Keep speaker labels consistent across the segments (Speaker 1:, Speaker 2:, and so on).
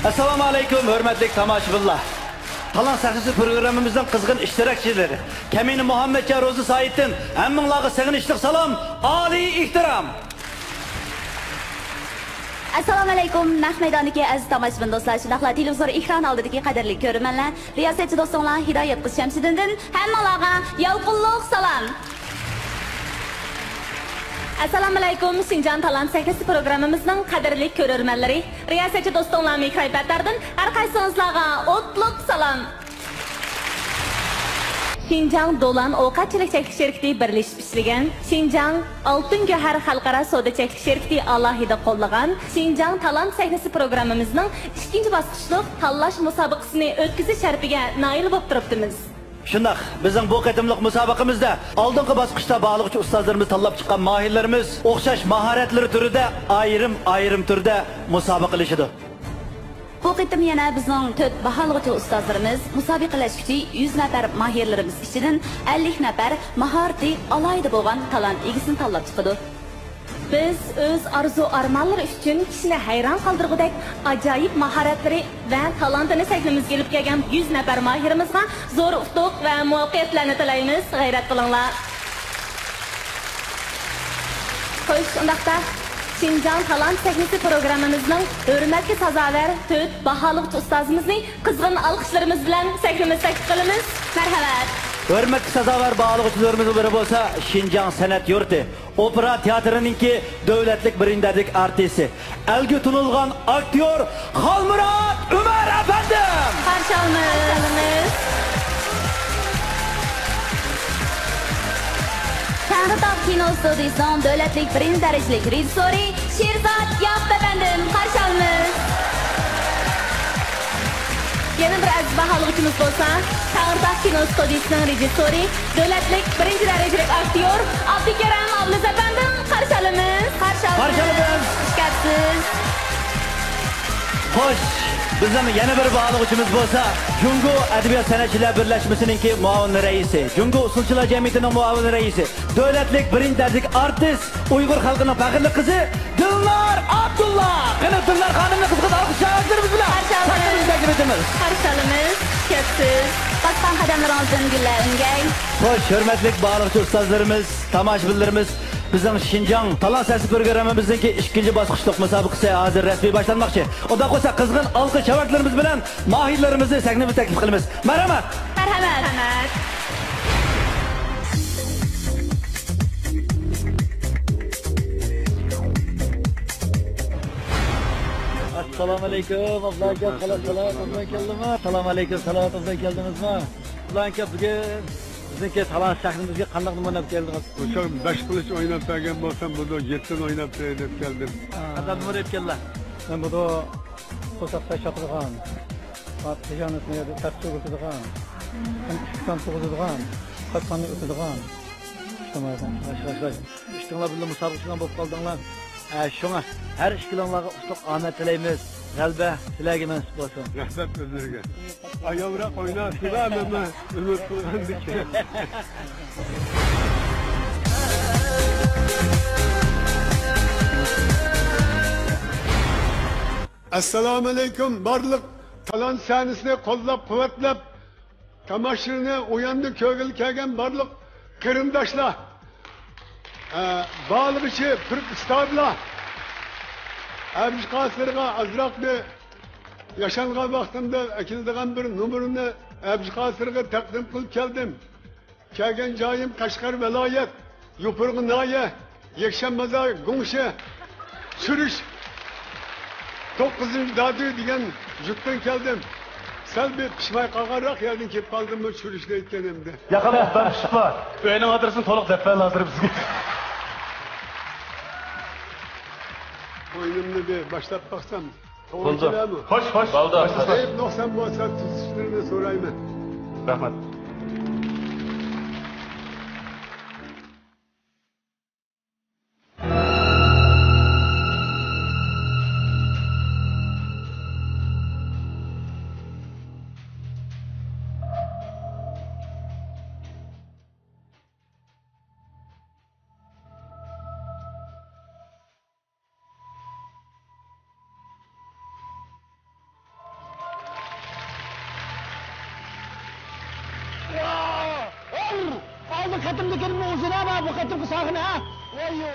Speaker 1: Assalomu alaykum, hurmatli tomoshabinlar. Talant sahnasi programımızdan qizg'in ishtirokchilari. Kamini Muhammadjon Ro'zi Saiddan hammanglarga sig'inishli salom, oliy ehtirom.
Speaker 2: Assalomu alaykum, naq maydonidagi aziz tomoshabin do'stlar, shunaqla televizor ekran oldidagi qadrli ko'rmanlar, riyosatchi do'stlar, Hidoyat qiz Shamsiddindan hammanglarga yovqinliq salom. Assalomu alaykum, Xinjiang talant sahnasi programımızning qadrli ko'rmanlari, riyosatchi do'stlar, mikrofonlardan har qaysingizlarga o'tliq salom. Xinjiang Dolan ovqatchilik cheklik şirkati birlashib ishlagan, Xinjiang Oltin Gavhar xalqaro savdo cheklik şirkati alohida qo'llagan Xinjiang talant sahnasi programmamizning ikkinchi bosqichlik tanlash musobaqasini o'tkazish sharafiga nail bo'lib turibmiz.
Speaker 1: Shundoq, bizning bu qatimliq musobaqamizda oldingi bosqichda bog'liqchi ustozlarimiz tanlab chiqqan mohirlarimiz o'xshash mahoratlari turida ayrim turda musobaqalashadi.
Speaker 2: Bu qitim yana bizning 4 baholg'uchi ustozlarimiz musobaqalashuvchi 100 nafar mahirlarimiz ichidan 50 nafar mahorati alohida bo'lgan talant egisini tanlab chiqadi. Biz o'z arzu-armonlari uchun kishini hayron qoldirgudek ajoyib mahoratlari va talantini sahnamizga kelib kelgan 100 nafar mahirimizga zo'r utuq va muvaffaqiyatlarni tilaymiz. G'ayrat qilinglar. Xo'sh, undaqda Xinjiang talant sahnasi programmamizning hurmatga sazovor 4 baholg'uchi ustozimizni qizg'in olqishlarimiz bilan sahnamizga taklif qilamiz. Marhamat.
Speaker 1: Hurmatga sazovor bog'liqchilarimizning biri bo'lsa, Xinjiang san'at yurti opera teatrininki davlatlik birindarlik artisti, algi tunilgan aktyor Xolmurod Umar afandim.
Speaker 2: Qarshi olamiz. Tangritog kino studiyasining davlatlik birinchi darajali rejissyori Sherzod Yoqub afandim. Qarshi olamiz. Yana bir aziz baholg'uchimiz bo'lsa, Tangritog kino studiyasining rejissyori, davlatlik birinchi darajali aktyor Abdukaram Avliz afandim. Qarshi olamiz. Qarshi olamiz. Ishqabsiz.
Speaker 1: Xo'sh, bizning yana bir bog'liqchimiz bo'lsa, Jungo Adabiyot san'atchilar birlashmasining muavin raisi, Jungo usulchilar jamiyatining muavin raisi, davlatlik birinchi darajali artist, Uyg'ur xalqining faxrli qizi Dilnor Abdullah. Qani Dilnor xonimni qizg'in olqishlarimiz bilan taklif etamiz.
Speaker 2: Qarshi olamiz. Ishqabsiz. Bosgan qadamlaringizdan gullar ungay.
Speaker 1: Xo'sh, hurmatli bog'liqchi ustozlarimiz, tomoshabinlarimiz, bizning Xinjiang talant sahnasi programmamizning ikkinchi bosqichlik musobaqasi hozir rasmiy boshlanmoqchi. Unda qo'sa qizg'in olqish chavaklarimiz bilan mohirlarimizni sahnamizga taklif qilamiz. Marhamat.
Speaker 2: Marhamat.
Speaker 1: Assalomu alaykum, ablaga salom keldingmi? Assalomu alaykum, salomingizdan keldingizmi? Ularga bugun bizniki talant sahnamizga qanday nima keldingiz?
Speaker 3: O'sha 5 qilich o'ynab bergan bo'lsam, buni 7 o'ynab deb keldim.
Speaker 1: Qanday nima deb keldilar?
Speaker 4: Men buni qo'saqda chaqirgan. Patlıcanısını ya da tepsi ötüdüğün, çıktan toğududuğun, katmanı ötüdüğün. İştemardan.
Speaker 1: Aşk. İşteğinler birle musabıqçıdan bop kaldığınlar. Şuna her işkilanlarga usluk ahmet dileyimiz. Gəlbə, diləgi mənsub olsun.
Speaker 3: Rəhbət özlərə. Ayavrak oynasılar ama ümit qılğandı ki. Assalamu alaikum. Barlıq talant sahnesini qo'llab quvvatlab tomoshabinni uyandı ko'ngil kelgan barlıq qarindoshlar. Bağlıqçı Türk ustalar. Abduş Qasirga azroqni yaşangan vaqtimda akildigan bir numarini Abduş Qasirga taqdim qilib keldim. Kelgan joyim Qashqar viloyat, Yupurg'i noya, Yakshanbozor, G'ungshi, Surish 9-dadu degan jutdan keldim. Sal bir pishmay qolganroq yerdan kelib qoldim bu Surishda aytganimda.
Speaker 1: Yaqinda ben pishib bor. Uyning adresini to'liq deb hozir bizga.
Speaker 3: Oyunumni bir başlap baksam.
Speaker 1: Oldu. Hoş. Oldu.
Speaker 3: Hep 90 bolsa tuzishlarni so'rayman.
Speaker 1: Rahmat.
Speaker 5: qatimdagi o'zini ama bu qatimki sağına ha. Voyo.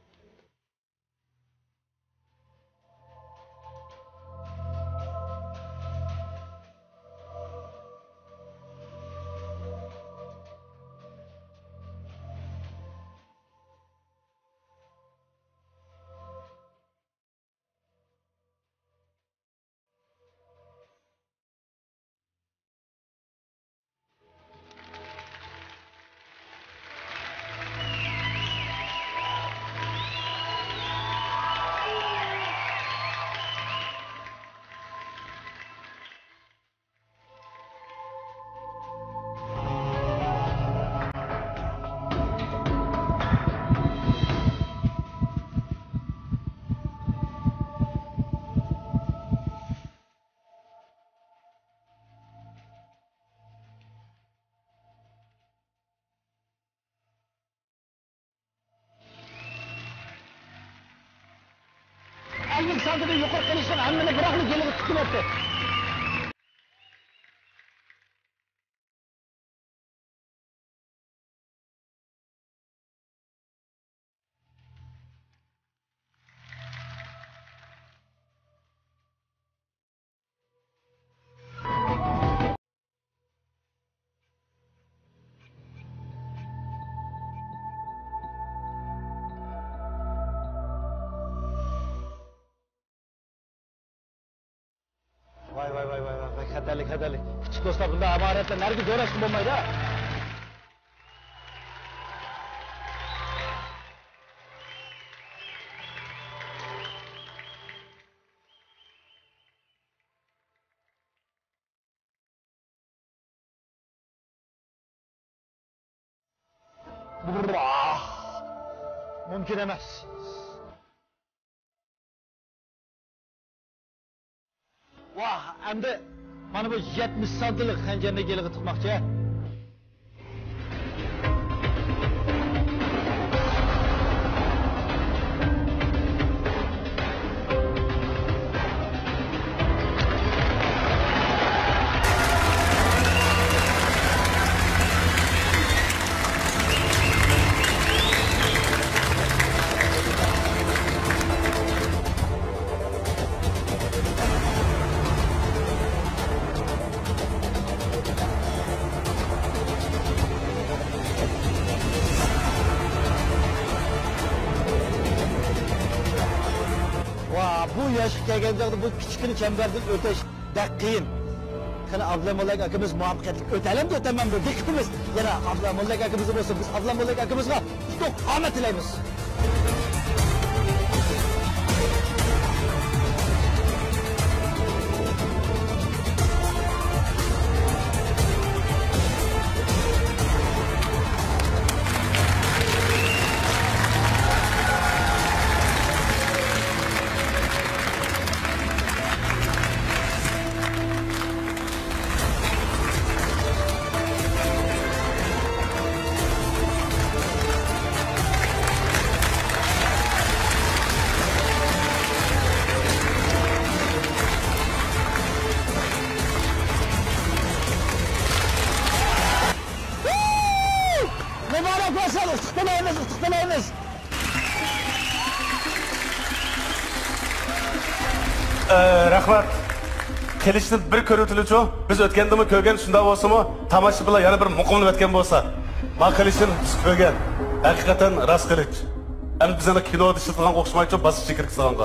Speaker 5: Saldırı yukarı gelişten annene bırakın gelip tuttum etti. Vay xatarlik. Küçük dostlar bunda amaretle nerede uğraştım olmaydı ha? Mümkün emas. Vah, endi mana bu 70 santilik xanjarni geliga tiqmoqchi. Bu yaşa kelganda bu kichkina chambardan o'tish qiyin. Qani Abdulmalik akamiz muvaffaqiyatli o'talim deb o'taman bu diqqatimiz. Yana Abdulmalik akamiz bo'lsa biz Abdulmalik akamizga uzoq omad tilaymiz. Istiqlamaymiz.
Speaker 6: Rahmat. Kelishni bir ko'ruvchilik-ku. Biz o'tgandimi ko'rgan shunda bo'lsa-mu, tomosha bilan yana bir muqimni o'tgan bo'lsa, ma qilishni biz ko'rgan. Haqiqatan ras qilich. Endi bizning kinoda ishlatgan o'xshamaychi bosib kirib qolganga.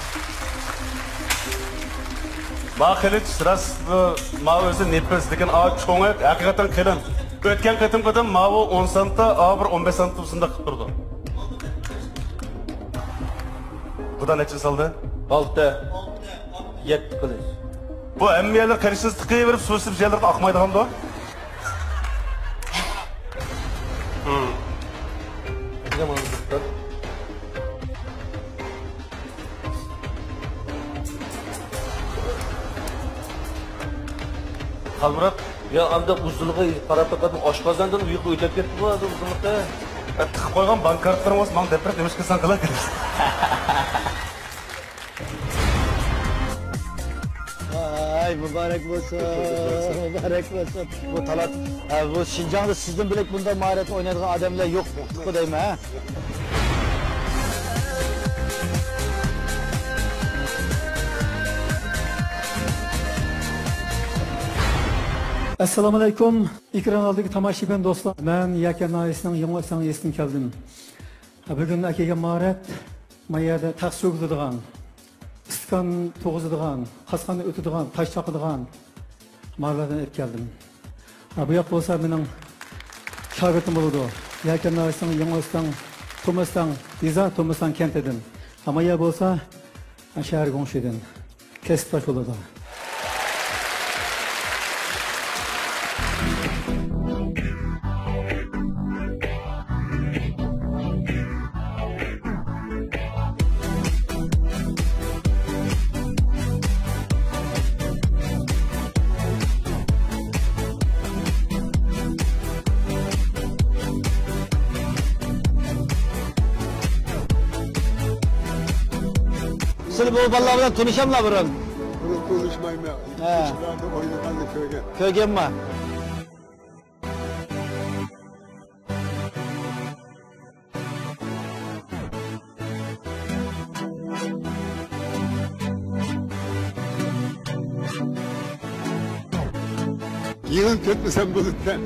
Speaker 6: Ma qilich ras ma o'zi nepis degan cho'ngi haqiqatan qilin. O'tgan qatim mavu 10 santa, bir 15 santa usunda qilib turdi. Buda necha soldi?
Speaker 1: 6 7 qilich.
Speaker 6: Bu emmiyalar qarishsiz tiqayverib suvsib yerlarga oqmaydigan-da. Nima bo'ldi? Qalmurat, ya anda uzunluğa qarab taqadim oshqozondan uyqu o'tib ketdi bu uzunlikda. Tiqib qo'ygan bank kartlarimiz men deb demoqchi san qila kerak.
Speaker 5: Ay, mübarek olsun. Mübarek olsun. Bu Talat, bu Şinjan'da sizin bilek bunda maharet oynadığın adamlar yok. Bu değil mi ha?
Speaker 4: Assalomu alaykum. Ekran oldidagi tomoshabin do'stlar. Men Yakan noyasining yangi sangiyesin keldim. Bugun akaga maharat mayada tax so'g'izadigan, iskan to'g'izadigan, qasqanni o'tadigan, tosh chaqadigan maharatdan olib keldim. Bu yoq bo'lsa mening shogirdim bo'ladi. Yakan noyasining yangi Tomasdan, Diza Tomasdan kentidan. Amaya bo'lsa shahar Gongshidan. Kesib bo'ladi.
Speaker 5: Siz bu balalar bilan tanışamlar burun.
Speaker 3: Bunu konuşmayayım ya. Kuşlarda oynadan da köyge.
Speaker 5: Köygen mi?
Speaker 3: Yığın kötü sen buluttan.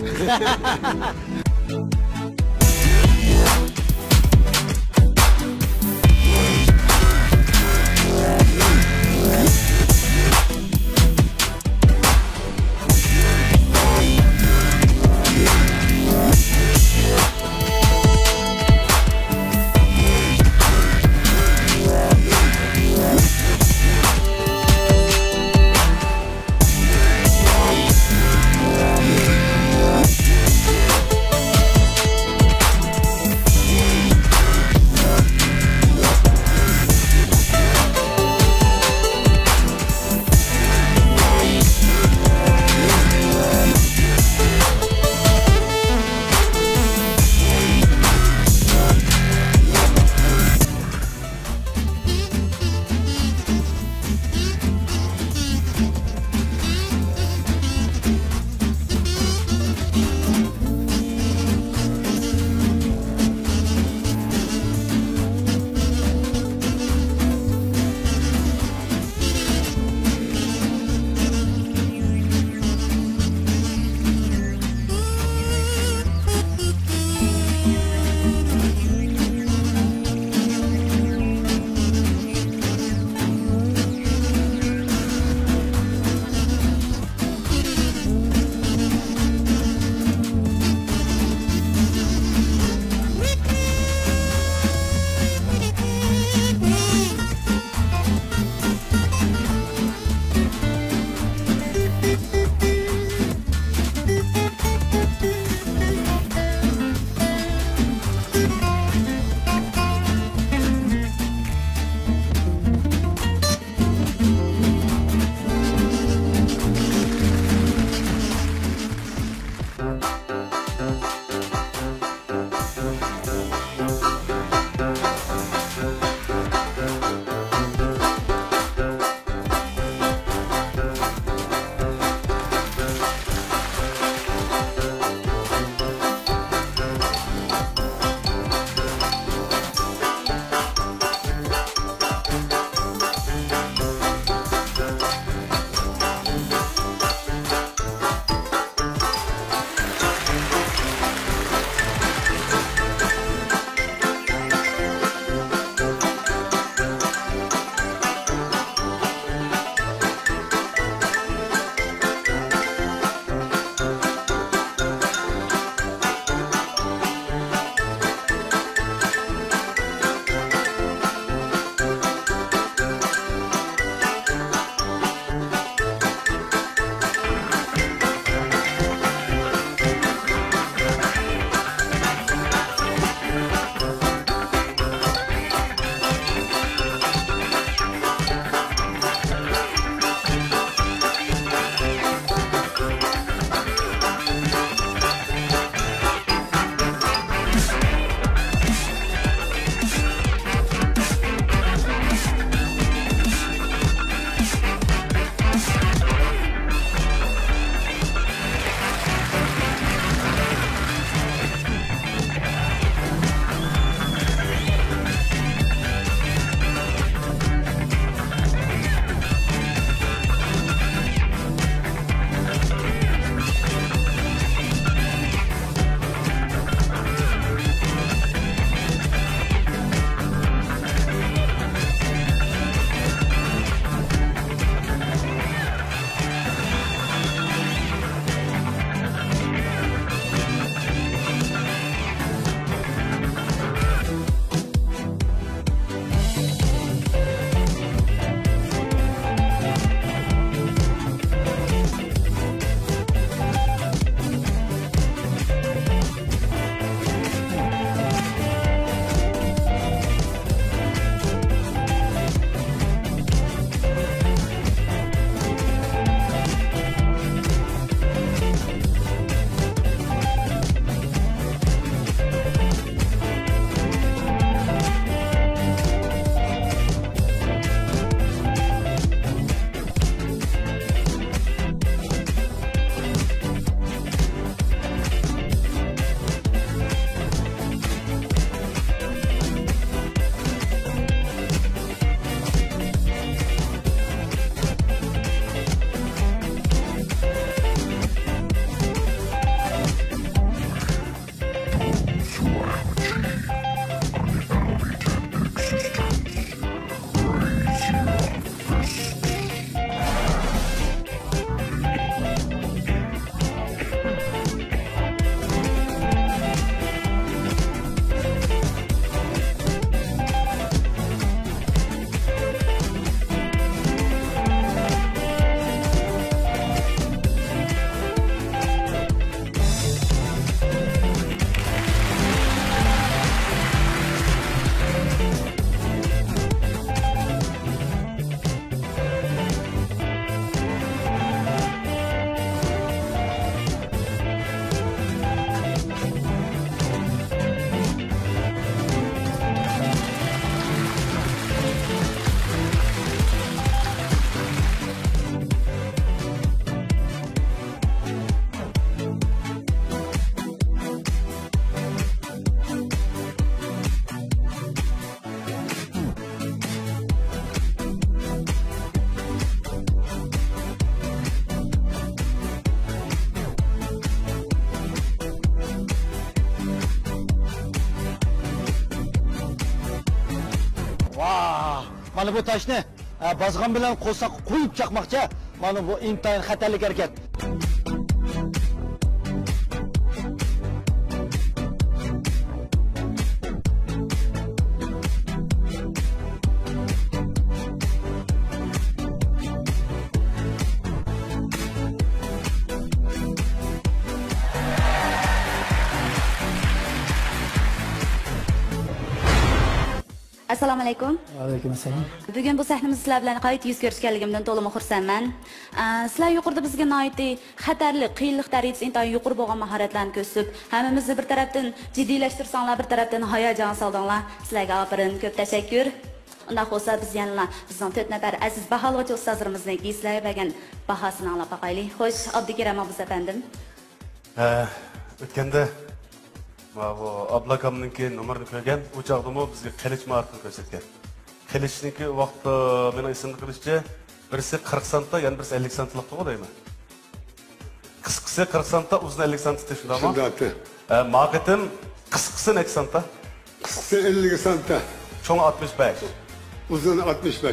Speaker 5: Mana bu toshni bozg'on bilan qo'lsaq qo'yib chaqmoqcha. Mana bu intayin xatarli harakat.
Speaker 2: Assalomu alaykum.
Speaker 4: Alaykum assalom.
Speaker 2: Bugun bu sahnamiz sizlar bilan qayta yuz ko'rishganligimdan to'liq xursandman. Sizlar yuqorida bizga noiti xatarli, qiyinlik darajasi intayin yuqori bo'lgan mahoratlarni ko'rsatib, hammamizni bir tarafdan jiddiylashtirirsanglar, bir tarafdan hayajon soldinglar. Sizlarga opirin, ko'p tashakkur. Unda bo'lsa biz yana bizning 4 nafar aziz baholovchi ustozlarimizning sizlarga bergan bahosini anglab boqaylik. Xo'sh, Abdukaram Abuz afandim.
Speaker 6: O'tganda bu ablakamniki nomerini ko'rgan, u chaqdimi bizga qilich maharatini ko'rsatgan. Qilichninki vaqtda meni esimda qilishcha, birisi 40 santda, yana birisi 50 santlik to'g'raymi? Qisqasi 40 santda, uzun 50 santda shundami?
Speaker 3: Shundati.
Speaker 6: Maqatim qisqasi 2 santda.
Speaker 3: Qisqasi 50 santda.
Speaker 6: Cho'ng 65.
Speaker 3: Uzun 65.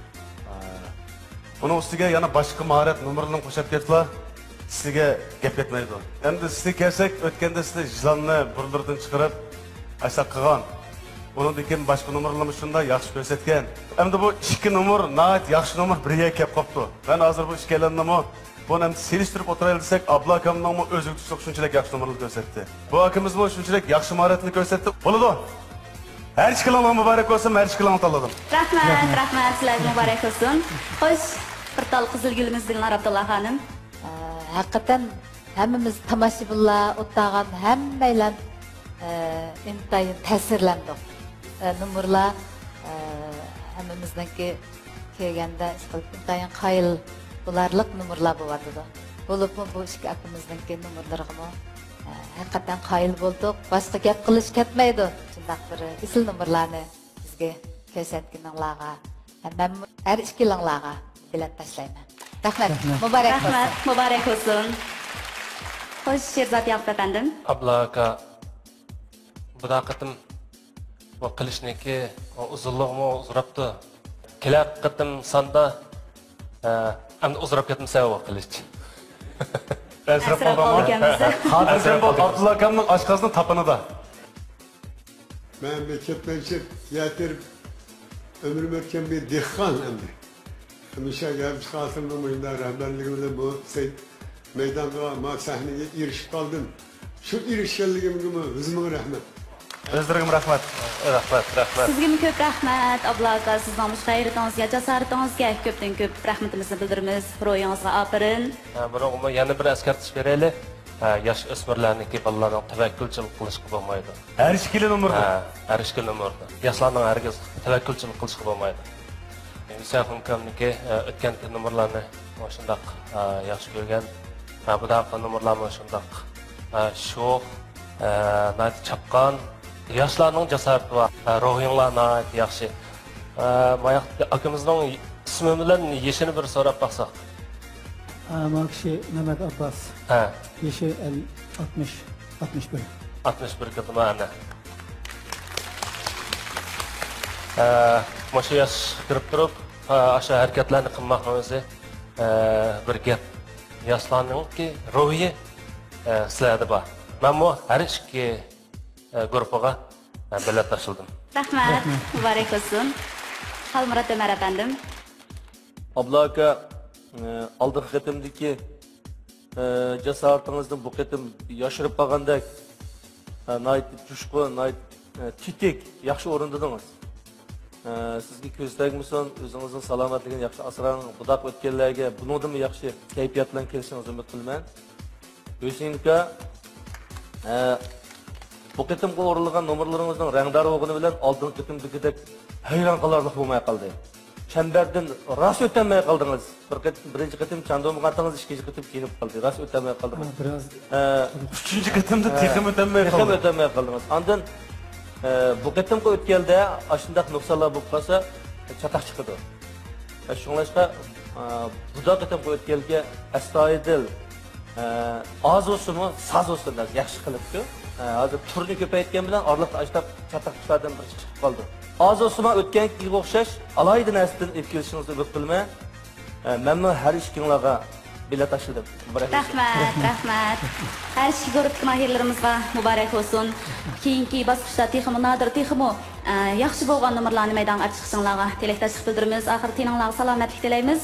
Speaker 6: Bunun ustiga yana boshqa maharat nomerlarini qo'shib ketdilar. Sizga gap ketmaydi. Endi sizga kelsak, o'tganda siz jilonni burlardan chiqarib, asa qilgan. Undan keyin boshqa nomerlarni shunda yaxshi ko'rsatgan. Endi bu ikki nomer, nayt yaxshi nomer birga kelib qopti. Men hozir bu ikkalanni buni endi selishtirib o'tiraylik desak, Abla akamning o'ziga tushib shunchalik yaxshi nomerlar ko'rsatdi. Bu akamiz bu shunchalik yaxshi maharatni ko'rsatdi. Bo'ladi. Her işkilan mübarek olsun, her işkilan tanladım.
Speaker 2: Rahmat, sizlarga muborak bo'lsin. Xo'sh, bir tal qizil gulimizni Abdullah xonim.
Speaker 7: Hakikaten hemmimiz tomoshabinlar o'tgan hammaylar intayin ta'sirlandik. Numurlar hammamizniki kelganda intayin qayil bularlik numurlar bo'ladi. Bo'lib bu ikki akamizniki numurlarga hakikaten qayil bo'ldik. Boshqa gap qilish ketmaydi. Shundaq bir isil numurlarni bizga ko'rsatganinglarga, men har ikkalanglarga bilet tashlayman. Rahmat,
Speaker 2: muborak bo'lsin. Xo'sh, Sherzod Yaqub afandim.
Speaker 8: Abla aka, bu daqatim bu qilishniki uzunlig'imi uzrabdi. Kelar qatim sonda endi uzrab ketmasa bu qilish.
Speaker 6: Asrab qolganmiz. Xotirjam bo'l, Abdulla akamning oshqozning tapinida.
Speaker 3: Men bir ketmenchik yatirib ömrüm o'tgan bir dehqon endi. Hamisha gelip çıkarsınlar mıydı rahmetliğimle bu meydanda ma sahneye erişip kaldım. Şu erişkenliğim gibi hızmına rahmet.
Speaker 6: Özlerim rahmet. Rahmet.
Speaker 2: Sizga ko'p rahmat, Abla aka, sizning g'ayratingizga, jasoratingizga ko'pdan ko'p rahmatimizni bildiramiz. Ro'yingizga opirin.
Speaker 8: Buni yana bir eskartish beraylik. Yosh o'smirlarniki bolalarning tavakkulchilik qilishga bo'lmaydi.
Speaker 6: Har ikkili nomerda.
Speaker 8: Har ikkili nomerda. Yoshlarning hargiz tavakkulchilik qilishga bo'lmaydi. Sen hamkamniki o'tgan nomerlarni shundoq yaxshi ko'rgan. Bu daqiqa nomerlarni shundoq sho'x, nayt chapqon, yoshlarning jasorati va ruhinglarni yaxshi. Mayaq akamizning ismi bilan yeshini bir so'rab baqsaq.
Speaker 4: Makshi Mehmet Abbas. Yeshi 61.
Speaker 8: 61 kadar ana. Maşa yaş kirib turib, aşağı hareketlerini qilmoqimizni bir gap. Yoshlarningki ruhi sizlarda bor. Men bu har ikki guruhga bilet tashildim.
Speaker 2: Rahmat, muborak bo'lsin. Xalmurat Ömer afandim.
Speaker 9: Abla aka, oldingi qatimdagi jasoratingizni bu qatim yoshirib qolgandek, nayt jushqu, nayt titik yaxshi o'rindadingiz. Sizga ko'zdagmisan, o'zingizning salomatligini yaxshi asrang, budaq o'tganlarga bundan yaxshi kayfiyat bilan kelishingizni umid qilaman. O'zingizga bu qatimga o'rilgan nomerlaringizning rangdorligini bilan oldingi qatimdagidek hayron qolarlik bo'lmay qoldi. Çemberden ras ötemeye kaldınız. Birinci qatim çandığımı qattınız, ikinci qatim kiyinip kaldı. Ras ötemeye kaldınız.
Speaker 4: Biraz
Speaker 6: Üçüncü qatimda texim ötemeye kaldınız.
Speaker 9: Texim ötemeye kaldınız. Ondan bu qatimga o'tganda ashundaq nuqsalar bo'lib qolsa, chataq chiqadi. Shunlashqa bu qatimga o'tganda astoydil oz o'simi, soz o'simi yaxshi qilibdi. Hozir turni ko'paytgan bilan orliqda ashtaq chataq chiqardan bir chiqib qoldi. Az Osman o'tgan yilga o'xshash alayda narsadan etkilishingizni umid qilmay, men har ishkinglarga bilet tashladim.
Speaker 2: Rahmat. Her şey görüp mahirlerimizga mübarek olsun. Keyinki basqıçta texmi nadir texmi yaxshi bo'lgan nomerlarni maydonga chiqishinglarga tilakdoshlik bildiramiz. Oxir tininglarga salomatlik tilaymiz.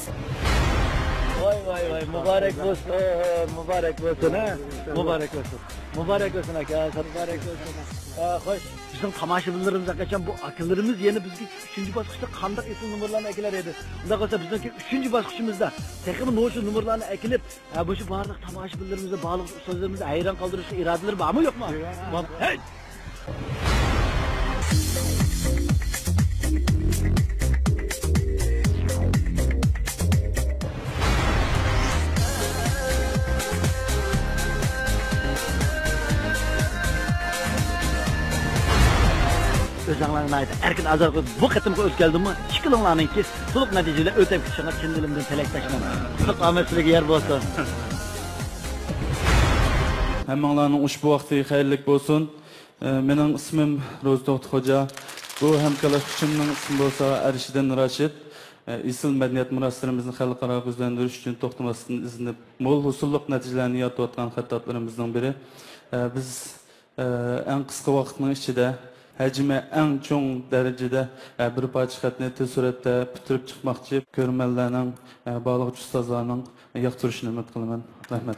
Speaker 5: Vay mübarek olsun. Mübarek olsun ha. Mübarek olsun aka. Mübarek olsun. Xo'sh, bizning tomoshabinlarimizga qachon bu akalarimiz yana bizga 3-bosqichda qanday esin nomerlarni akalar edi. Unda qolsa bizniki 3-bosqichimizda texmi no'shu nomerlarni akilib, bu shu barliq tomoshabinlarimizga, barliq ustozlarimizni hayron qoldirishga irodalari bormi yo'qmi? Hey! Özlerine ait erkin azargı bu kıtımı ötkeldi mi? Çıkılınlarının ki soluk neticeyle ötep kişine kendi dilimden telektaşmam. Sık ahmetçilik yer bolsun.
Speaker 10: Hammalarning ushbu vaqti xayrlik bo'lsin. Mening ismim Ro'zdot Xo'ja. Bu hamkorlashuvchimning ismi bo'lsa Arishiddin Rashid. Isil madaniyat miroslarimizni xalqaro o'zlantirish uchun to'xtamasdan izinib, mo'l husulliq natijalarni yoritayotgan xattotlarimizdan biri. Biz eng qisqa vaqtning ichida hajmi eng cho'ng darajada bir parcha xatni tez suratda bitirib chiqmoqchi ko'rmanlarning, bog'lovchi ustozlarning yoqtirishini umid qilaman. Rahmat.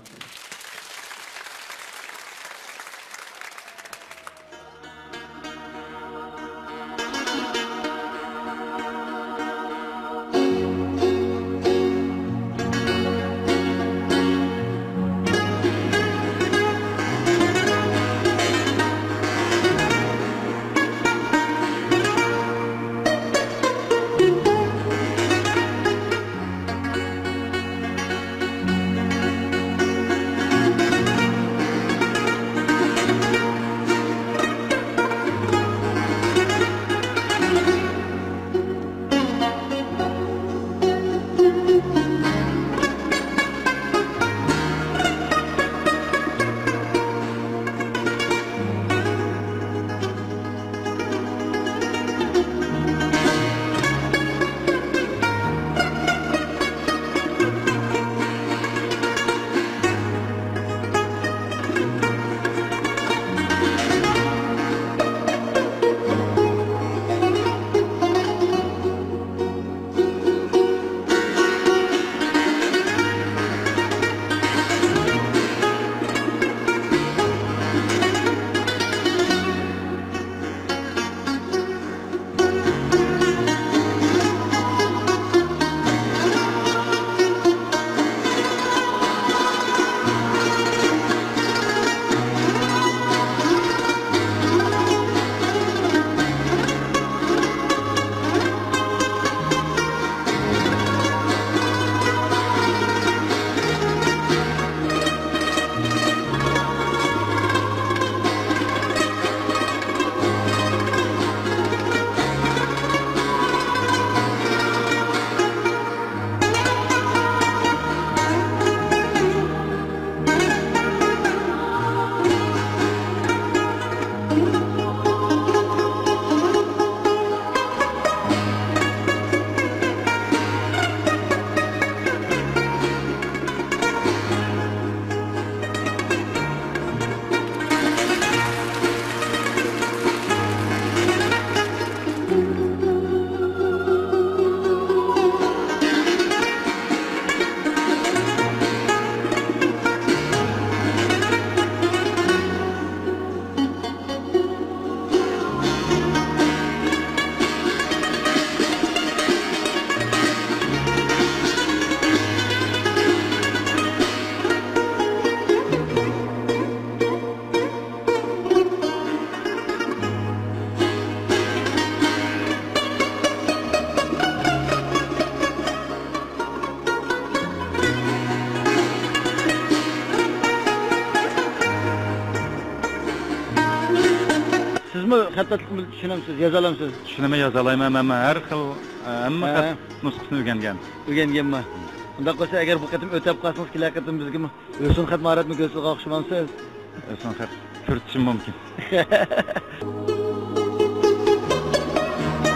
Speaker 5: Sizmi xattatlikni tushunamsiz, yoza olamsiz?
Speaker 11: Tushunaman, yoza olaman. Men har xil hamma xat nusxasini o'rgangan.
Speaker 5: O'rganganman. Unda qolsa agar bu qatim o'tab qolsangiz, kelar qatim bizga o'sin xat mahoratni ko'rsatib o'xshamamsiz?
Speaker 11: O'sin xat ko'rsatishim mumkin.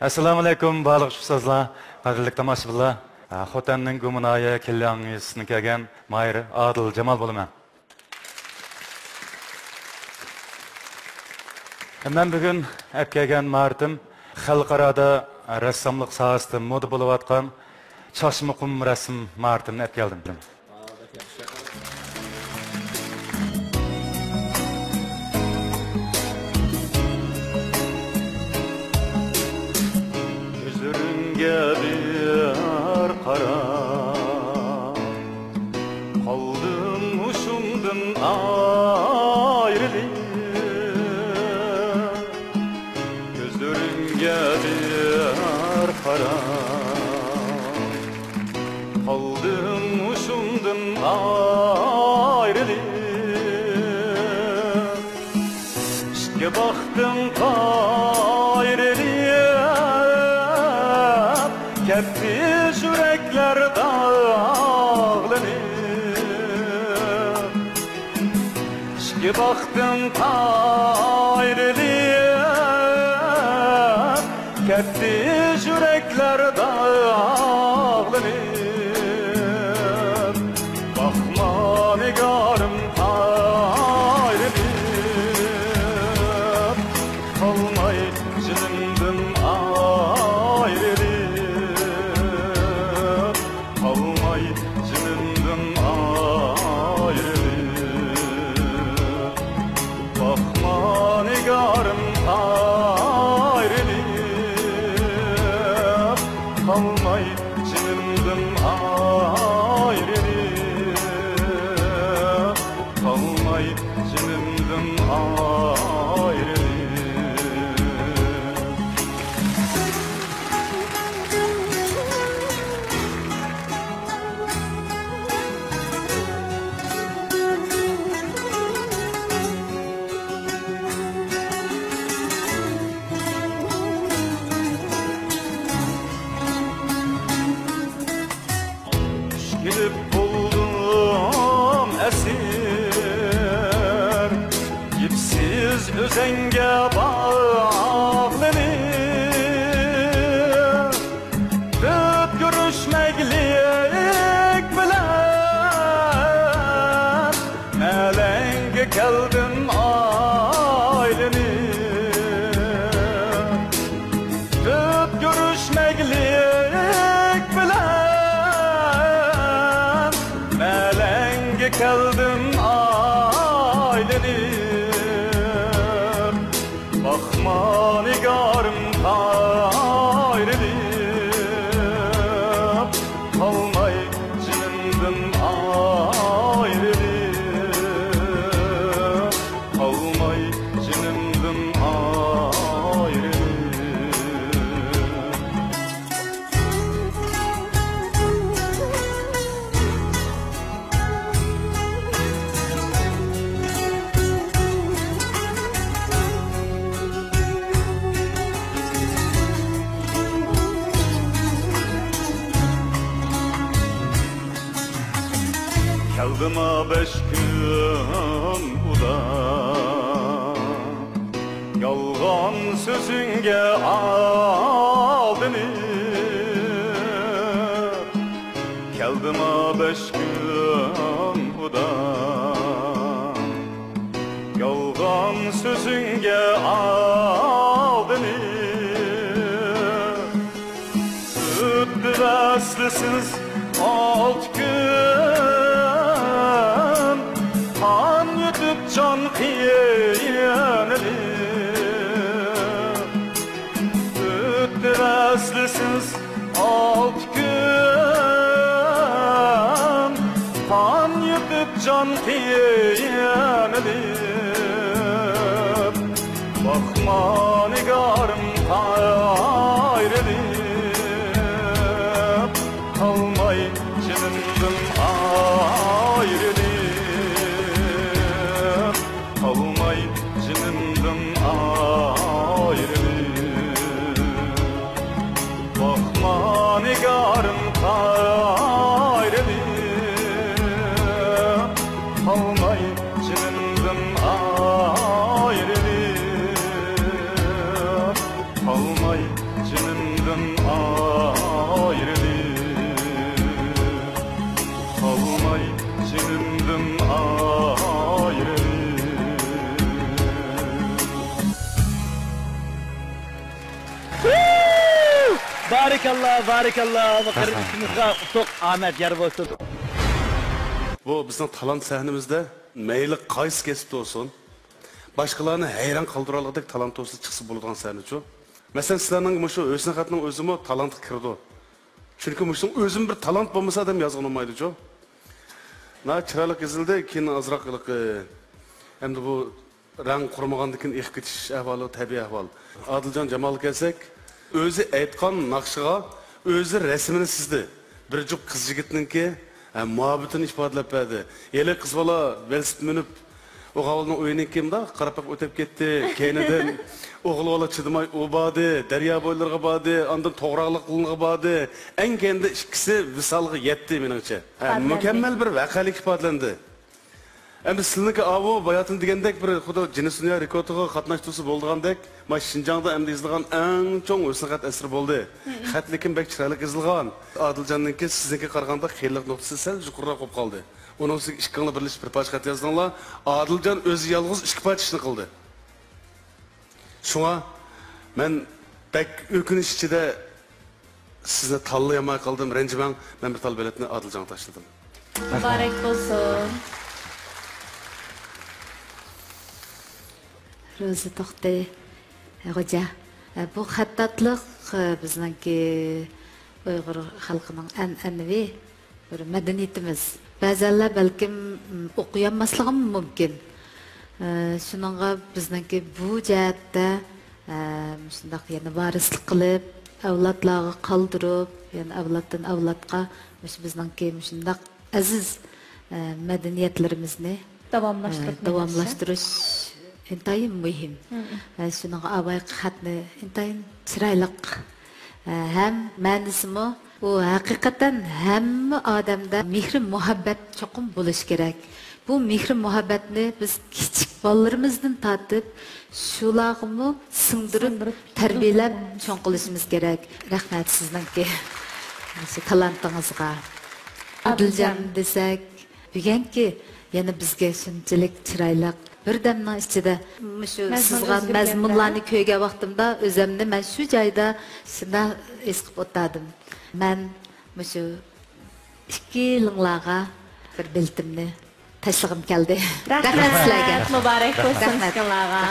Speaker 11: Assalamu alaikum, baliq usto'zlar, qadrli tomoshabinlar. Xotanning Gumunaya kellangisini kelgan Mayr Adil Jamol bo'laman. Men bugun olib kelgan martim xalqarada rassomlik sohasida moda bo'layotgan Chashmuqum rasm martimni olib keldim. Bir qara qaldım huşumdan ayrılıb gözlerimge bir qara qaldım huşumdan ayrılıb işke baxtım Ketti yürekler dağlanır Şki baktım ayrılıp Ketti yürekler dağlanır Bakma nigarım ayrılıp Olmay zulümdüm ayrılıp Kalmay cinimden ayrılıp Kalmay cinimden ayrılıp Gidip buldum esir Yipsiz özenge bağlanır Dört görüşmeklik bilen Melenge geldim aylanır Dört görüşmeklik bilen Geldim aylanıp Bakma nigarım ayrılıp Kalmay cinimden ayrılıp Kalmay cinimden ayrılıp Kaldım 5 gün uda Yalgan sözünge aldanıp Kaldım 5 gün uda Yalgan sözünge aldanıp Sütlü veslisiz 6 gün Kan yutub can qiyanılır Sütlü veslisiz 6 gün Kan yutub can qiyanılır Bakma nigarım ayrılıp Kalmay cinimden ayrılıp Kalmay cinimden ayrılıp Bakma nigarım ayrılıp Kalmay cinimden ayrılıp Kalmay
Speaker 1: barakallah. Bu qirishimizga utuq omad yor bo'lsin.
Speaker 6: Bu bizning talant sahnimizda mayli qaysi kesibda olsun, başkalarını hayran qaldırarlıqdek talant olsa çıqsa bo'ladigan sahne-chu. Masalan, sizlarning mushu O'snixatning o'zimi talant kirdi. Chunki mushu o'zim bir talant bo'lmasa adam yozgan olmaydi-chu. Na chiroyli yozildi, keyin azroqlik endi bu rang qurmagandan iq ketish ahvoli tabiiy ahvol. Adiljon Jamol kelsak, o'zi aytgan naqshiga o'zi rasmini sizdi. Bir jup qiz yigitninki muhabbetini ifodalab berdi. Eli qiz bola velosiped minib o'g'ilning o'yini kimda qarab o'tib ketdi. Keyinidan o'g'il bola chidamay o'badi, daryo bo'ylariga bordi, ondan to'g'rilik qilinga bordi. Eng keyinda ikkisi visolga yetdi meningcha. Mukammal bir vaqalik ifodalandi. Endi sizniki avo bayatın degandek bir xudo Guinness Dünya rekordiga qatnashtirsa bo'lgandek, mana Şinjangda endi yozilgan eng cho'ng O'snixat asri bo'ldi. Xat lekin bek chiroyli yozilgan. Adiljonninki sizniki qaraganda xiyonat nuqtasi sal yuqoriroq bo'lib qoldi. Onun için işkanla birleşip bir parça yazdığınla Adilcan özü yalnız iki parça işini kıldı. Şuna ben pek ökünüş içinde sizinle tallayamaya kaldım. Rencimen ben bir tal beletini Adilcan'a taşıdım.
Speaker 2: Mübarek olsun.
Speaker 7: Rozi to'xta hoca. Bu xattatliq bizningki Uyg'ur xalqining an'anaviy bir madaniyatimiz. Ba'zanlar balkim o'qiyanmasligim mumkin. Shuningga bizningki bu jihatda shundoq yana varislik qilib, avlodlarga qoldirib, yana avloddan avlodga bizningki shundoq aziz madaniyatlarimizni davomlashtirish intayin muhim. Shuningga avay xatni intayin chiroyliq ham ma'nosimi bu haqiqatan hamma odamda mehr muhabbat cho'qim bo'lish kerak. Bu mehr muhabbatni biz kichik bolalarimizdan tortib, shularni singdirib, tarbiyalab cho'ng qilishimiz kerak. Rahmat sizningki shu talantingizga. Adiljon desak, bugunki yana bizga shunchalik chiroyli bir damning ichida shu sizga mazmunlarni ko'rgan vaqtimda o'zimni men shu joyda shunda his qilib o'tdim. Men shu ikki yillarga bir biltimni tashlag'im keldi.
Speaker 2: Rahmat sizlarga. Muborak bo'lsin sizlarga.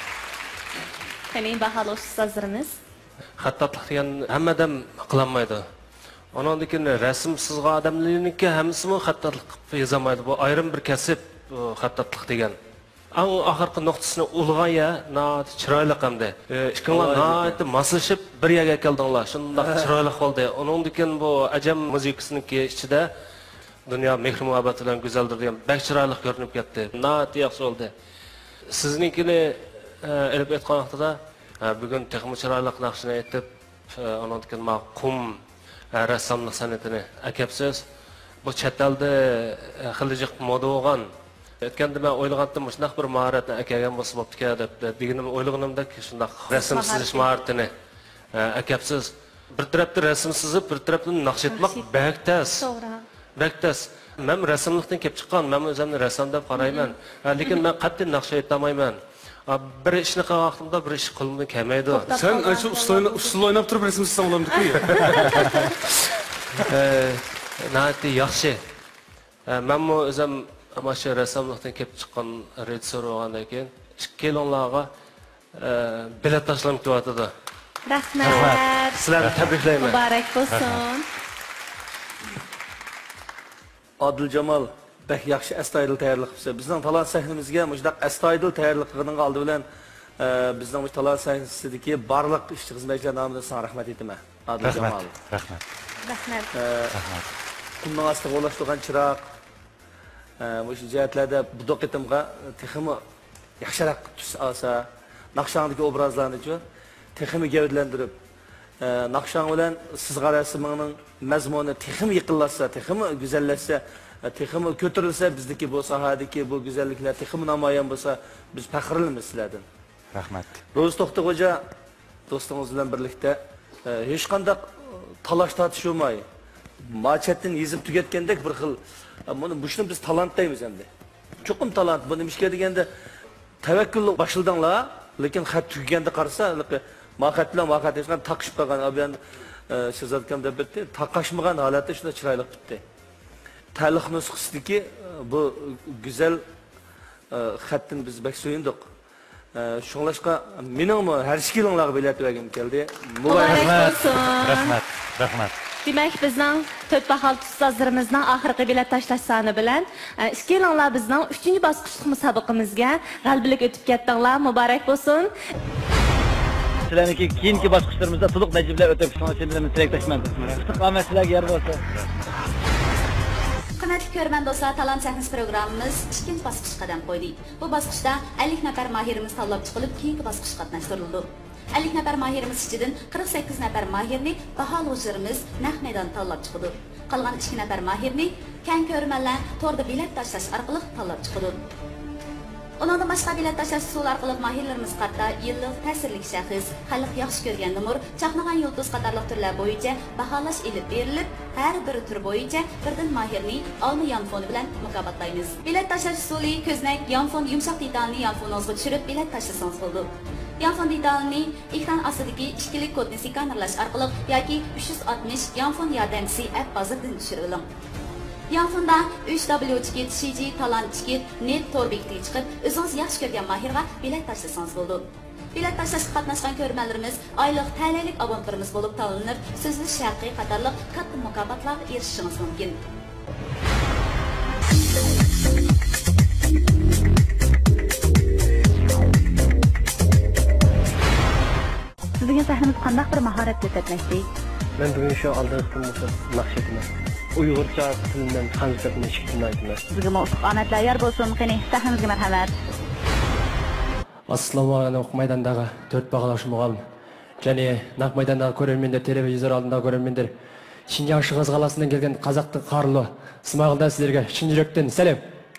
Speaker 2: Qani bahalo ustozlarimiz.
Speaker 8: Xattatlik degan hammadan qilolmaydi. Ondan keyin rasm sizga odamlarniki hammasini xattatlik qilib yozamaydi. Bu ayrim bir kasb xattatlik degan. Ang oxirgi nuqtasini ulg'an ya, chiroyli qildi. Ikkinlar moslashib bir yerga keldinglar. Shunday chiroyli qoldi. Ondan keyin bu ajam musiqisiniki ichida dunyo mehr muhabbat bilan go'zaldir degan bak chiroyli ko'rinib ketdi. Nati yaxshi bo'ldi. Siznikini elib aytgan vaqtida bugun texnik chiroyli naqshini aytib, ondan keyin qum rassomlik san'atini akapsiz. Bu chet elda xilijiq moda bo'lgan. Aytganda men o'ylagandim, shunday bir mahoratni akagan bo'lsa bo'pti-ku deb deganim o'ylaganimda shunday rasm chizish mahoratini akapsiz. Bir tarafda rasm chizib, bir tarafdan naqsh etmoq baktas. Baktas. Men rasmlikdan kelib chiqqan, men o'zimni rassom deb qarayman. Lekin men qat'iy naqsh aytolmayman. Bir ishni qilgan vaqtimda bir ish qo'limdan kelmaydi.
Speaker 6: Sen shu usul o'ynab turib rasm chizsang bo'lamdi-ku.
Speaker 8: Nati yaxshi. Men o'zim ama şu ressamlıktan kelib chiqqan rejissor bo'lgandan keyin ikki yillarga bilet tashlanib ketdi.
Speaker 2: Rahmat.
Speaker 8: Sizlarni tabriklayman.
Speaker 2: Muborak bo'lsin.
Speaker 9: Adil Jamal bek yaxshi astoydil tayyorlik qilsa, bizning talant sahnimizga mushundaq astoydil tayyorlik qilganing oldi bilan bizning mush talant sahnasidagi barliq ishchi xizmatchilar nomidan sizga rahmat aytaman. Adil Jamal.
Speaker 11: Rahmat.
Speaker 2: Rahmat.
Speaker 9: Qumning ostiga o'lashtirgan chiroq bu jihatlarda bu doqetimga texmi yaxshiroq tus olsa, naqshangdagi obrazlarni-chi texmi gavdlantirib, naqshang bilan sizga rasmingning mazmuni texmi yiqillatsa, texmi go'zallashsa, texmi ko'tarilsa, bizdagi bu sohadagi bu go'zalliklar texmi namoyon bo'lsa, biz faxrlanamiz sizlardan.
Speaker 11: Rahmat.
Speaker 9: Ro'zi To'xtaxo'ja do'stingiz bilan birlikda hech qanday talash tortish bo'lmay, machetdan yezib tugatgandek bir xil bu shuni biz talant deymiz endi. Cho'qim talant. Bu nimishga deganda tavakkul boshildinglar, lekin xat tugaganda qarasa, ma xat bilan hech qanday taqishib qolgan. Bu endi Şizatkan da bitti. Taqaşmagan holatda shunda chiroyli bitdi. Ta'liq nusxasidagi bu güzel xatdan biz bak so'yindik. Şunlaşqa meningmi har ikkalanglarga bilet bergim keldi.
Speaker 2: Muborak bo'lsin.
Speaker 11: Rahmat.
Speaker 12: Demak, bizning 4 bahol ustozlarimizning oxirgi bilet tashlash soni bilan ikkalanglar bizning 3-bosqichlik musobaqamizga g'alabalik o'tib ketdinglar. Muborak bo'lsin.
Speaker 5: Sizlarniki keyingi bosqichlarimizda to'liq najiblar o'tib chiqishini tilakdoshman. Istiqomat sizlarga yor bo'lsin.
Speaker 2: Qanotli ko'rman do'stlar, talant sahnasi programmamiz ikkinchi bosqichga qadam qo'ydi. Bu bosqichda 50 nafar mahirimiz tanlab chiqilib, keyingi bosqichga qatnashtirildi. 50 nafar mahirimiz ichidan 48 nafar mahirni baholovchilarimiz naq maydon tanlab chiqdi. Qolgan 2 nafar mahirni keng ko'rmanlar to'rda bilet tashlash orqali tanlab chiqdi. Ondan başqa bilet tashlash usul orqali mahirlarimiz qatta yillik ta'sirli shaxs, xalq yaxshi ko'rgan numur, chaqnagan yulduz qatorliq turlar bo'yicha baholash ilib berilib, har bir tur bo'yicha birdan mahirni olma yonfoni bilan mukofotlaymiz. Bilet tashlash usuli ko'znak, yonfon, yumshoq detalni yonfoningizga tushirib bilet tashlasangiz bo'ldi. Yonfon detalni ekran ostidagi ikkilik kodni skanerlash orqali yoki 360 yonfon yordamchisi app bazasidan tushirib oling. Yanfında 3W ticket, CG, talant ticket, net tor bekitiga chiqib, o'zingiz yaxshi ko'rgan mahirga bilet tashlasangiz bo'ldi. Bilet tashlashga qatnashgan ko'rmanlarimiz oylik ta'lalik abonentlarimiz bo'lib tanlanib, so'zli sharqiy qatorliq katta mukofotlarga erishishingiz mumkin. Siz bugun sahnamiz qanday bir mahorat bilan qatnashdik?
Speaker 5: Men bugun shu oldingi maqsadim Uyg'urcha tilidan xanzirni ishlatmayman.
Speaker 2: Sizga omadlar yor bo'lsin. Qani sahnamizga marhamat.
Speaker 13: Assalomu alaykum maydonдағы 4 бағалаушы мұғалім. Және нақ майдандағы көрермендер, телевизор алдындағы көрермендер, Шинжаң Шығыс қаласынан келген қазақтың қарлы Смағұлдан сіздерге шын жүректен сәлем.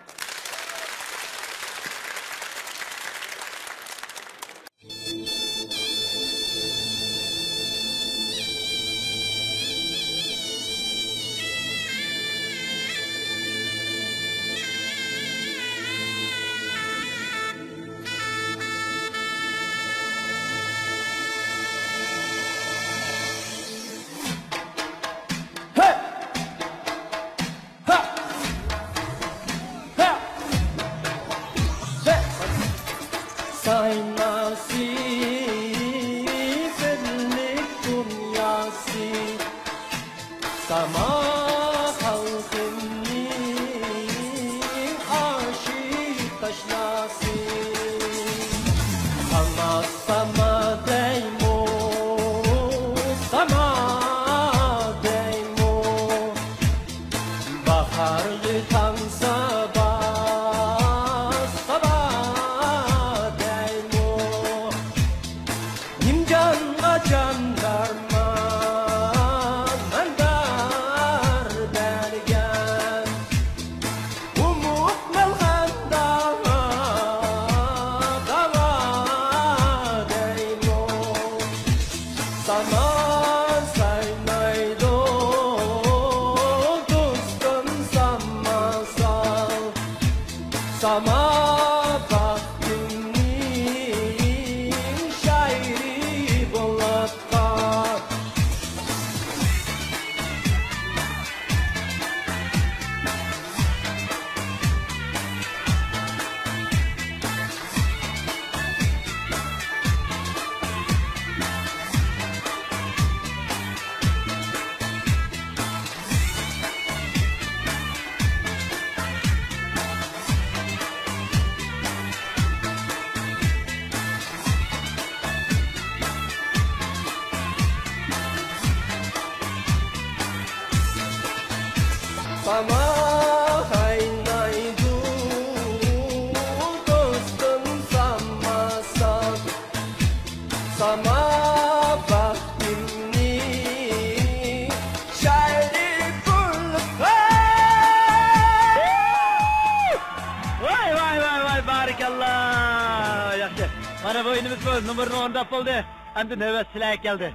Speaker 5: Endi navbat sizlarga keldi.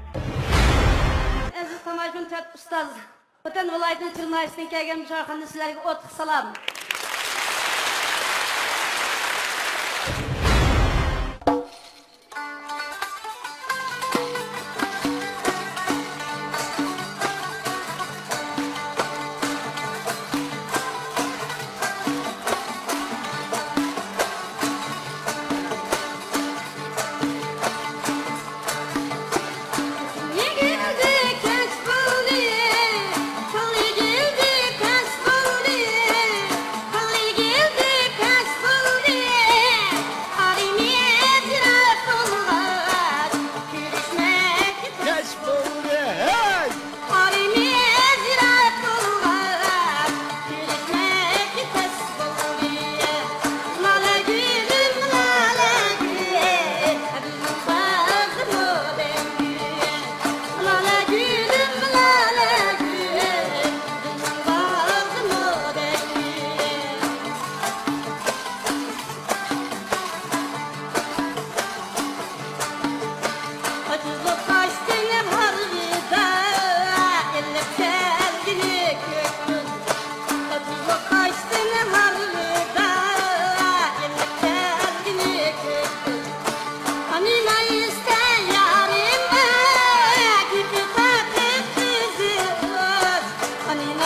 Speaker 12: Aziz tomoshabin, to'rt ustoz, butun viloyatning jurnalistidan kelgan mushohirni sizlarga o'tliq salom.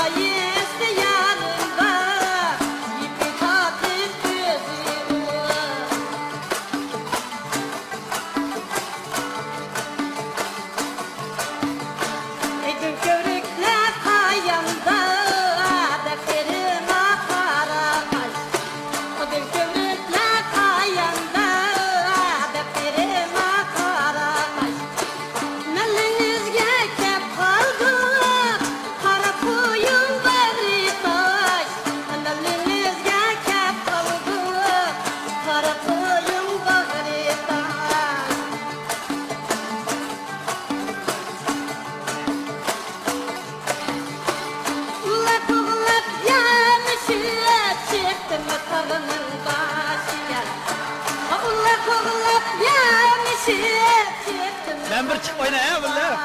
Speaker 5: Ben bir çık oyna ya bunlar.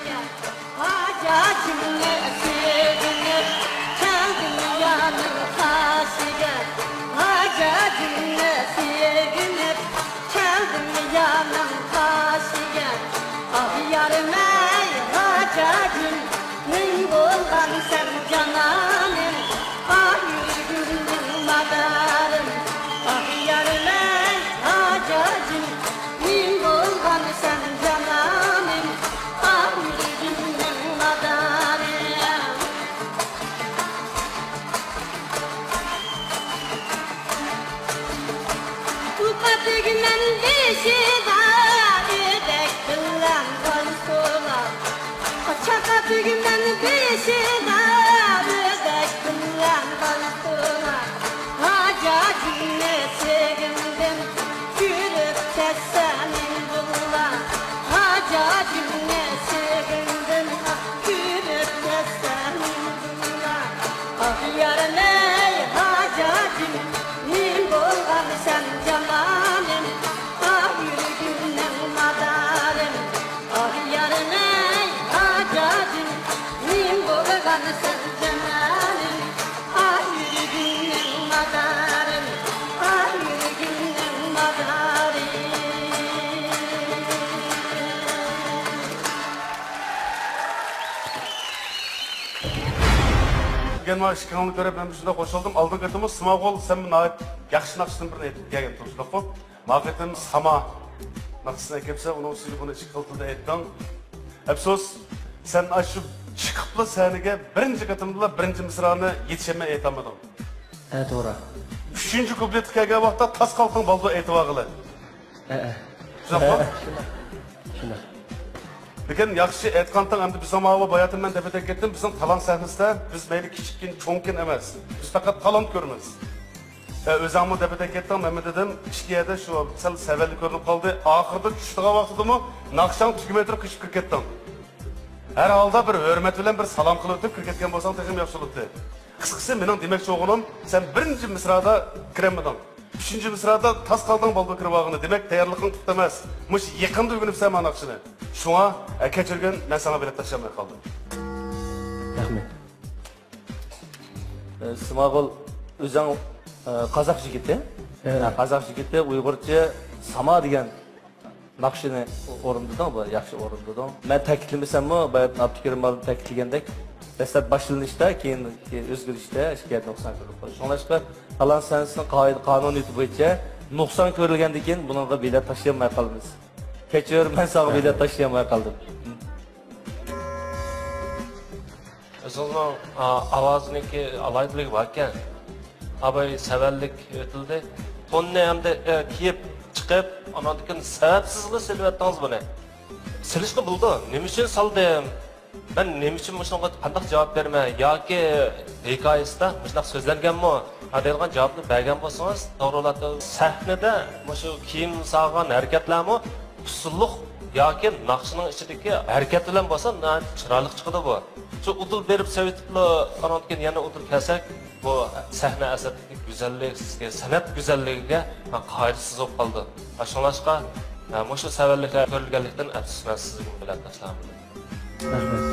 Speaker 6: Genel şıkkınlık göre ben bir şunda koşuldum. Aldın kırtımız Smagol sen bana yakşı nakşının birini etip gelgen turşuluk bu. Mağetim Sama nakşısına ekepse onun suyunu bunu çıkıltıda ettin. Epsos sen aşı çıkıplı senige birinci katımda birinci mısrağını yetişeme etemedim.
Speaker 13: Evet doğru.
Speaker 6: Üçüncü kublet kege vakta tas kalkın baldo etevağılı. Şuna
Speaker 13: Şuna.
Speaker 6: Lekin yaxshi aytgandan endi biz ama bayatım ben debete ketdim. Bizim talant sahnesinde biz meyli kichikkin, cho'nkin emas. Biz faqat talant ko'ramiz. O'zimni debete ketdim, men dedim, ishga shu sal savalli ko'rinib qoldi. Oxirida tushdigan vaqtidami naqshang tukimetr qishib kirib ketdim. Har holda bir hurmat bilan bir salom qilib o'tib kirib ketgan bo'lsang, texim yaxshi bo'libdi. Qisqasi mening demoqchi o'g'lim, sen birinchi misrada kiremedin. Üçüncü mısrada tas kaldın baldo kırvağını demek tayyorliging tuttu emas. Muş yaqinda o'rganib sen naqshini. Şuna keçirgen ben sana bilet taşımaya kaldım.
Speaker 13: Rahmet.
Speaker 9: Smagol o'zing qozoq yigiti. Qozoq yigiti Uyg'urcha Sama degan naqshini o'rindading, bu yaxshi o'rindading. Men ta'kidlamasam-mu, bayat Abdukarim ma'lum ta'kidlagandek, dastlab boshlanishda, keyin o'zgarishda shikoyat nuqson ko'rildi. Shunlashqa talant sahnesinin qonuniyati bo'yicha nuqson ko'rilgandan keyin bunga bilet taşıyamay qolamiz. Kechir, men sana bilet taşıyamay qoldim.
Speaker 8: O'zingning ovoziniki alaydiligi bor ekan. Abay savallik o'tildi. Tonni hamda kiyib chiqib, anandikin sababsizlik silvatdingiz buni. Silishni bo'ldi. Nima uchun soldim? Ben nima uchun shunga qanday javob bermay yoki hikoyasida shunday so'zlanganmi? Deyilgan javobni bergan bo'lsangiz, to'g'riladi. Sahnada shu kiyim solgan harakatlarmi usulluq yoki naqshning ichidagi harakat bilan bo'lsa, chiroyli chiqadi bu. Shu udul berib sevitibli qanotgan yana udul kelsak, bu sahna asadagi go'zallik, san'at go'zalligiga qoidasiz bo'lib qoldi. Shunlashqa shu savalliklar ko'rilganlikdan afsusman sizga bilan tashladim.
Speaker 13: Rahmet.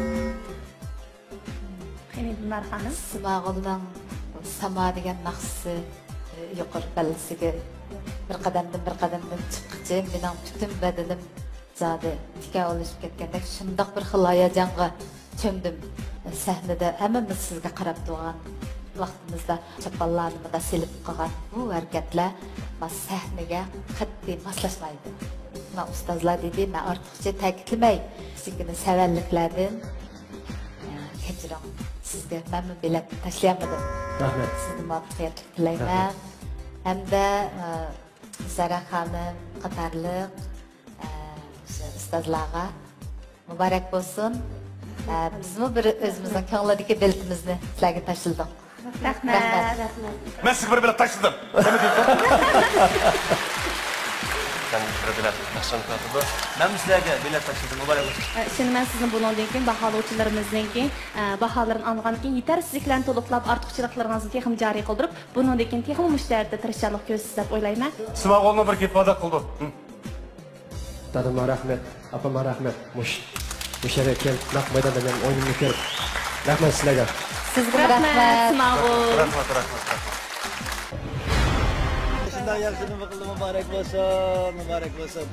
Speaker 12: Qiymatli xonim,
Speaker 7: Smagoldan Sama degan naqshisi yuqori pallasiga bir qadamdan chiqqıcha mening butun badanim zodi tika olishib ketgandek shundoq bir xil hayajonga cho'mdim. sahnada hammamiz sizga qarab turgan vaqtimizda chapallarni da silib qolgan bu harakatlar sahnaga qat'iy moslashmaydi. Men ustozlar dedi, men ortiqcha ta'kidlamay, sizga savalliklardan kechiring. Sizga men bilet tashlayamadim.
Speaker 13: Rahmat.
Speaker 7: Sizni muvaffaqiyat tilayman. Hamda Zara xonim qatorliq ustozlarga muborak bo'lsin. Bizmi bir o'zimizning ko'ngildagi beltimizni sizlarga tashladik.
Speaker 12: Rahmat.
Speaker 6: Men sizga bir bilet tashladim.
Speaker 8: Ben bir bilet taşıdım.
Speaker 5: Ben sizlarga bilet tashladim. Muborak bo'lsin.
Speaker 12: Şimdi ben sizin bundan keyin baholovchilarimizdan keyin baholarni olgandan keyin yetersizliklarni to'liqlab ortiqchiliklarınızı texim joriy qildirib, bundan keyin texim mushtarda tirishchilik ko'rsatasiz deb o'ylayman.
Speaker 6: Ismoqulni bir ket va'da qildi.
Speaker 13: Dadama rahmat, apama rahmat. Mush yerga kelib, naq maydonda men o'yinimni ko'rib. Rahmat sizlarga.
Speaker 12: Sizga rahmat, Ismoqul.
Speaker 6: Rahmat.
Speaker 5: Shundan yaxshi nima qildi, muborak bo'lsin.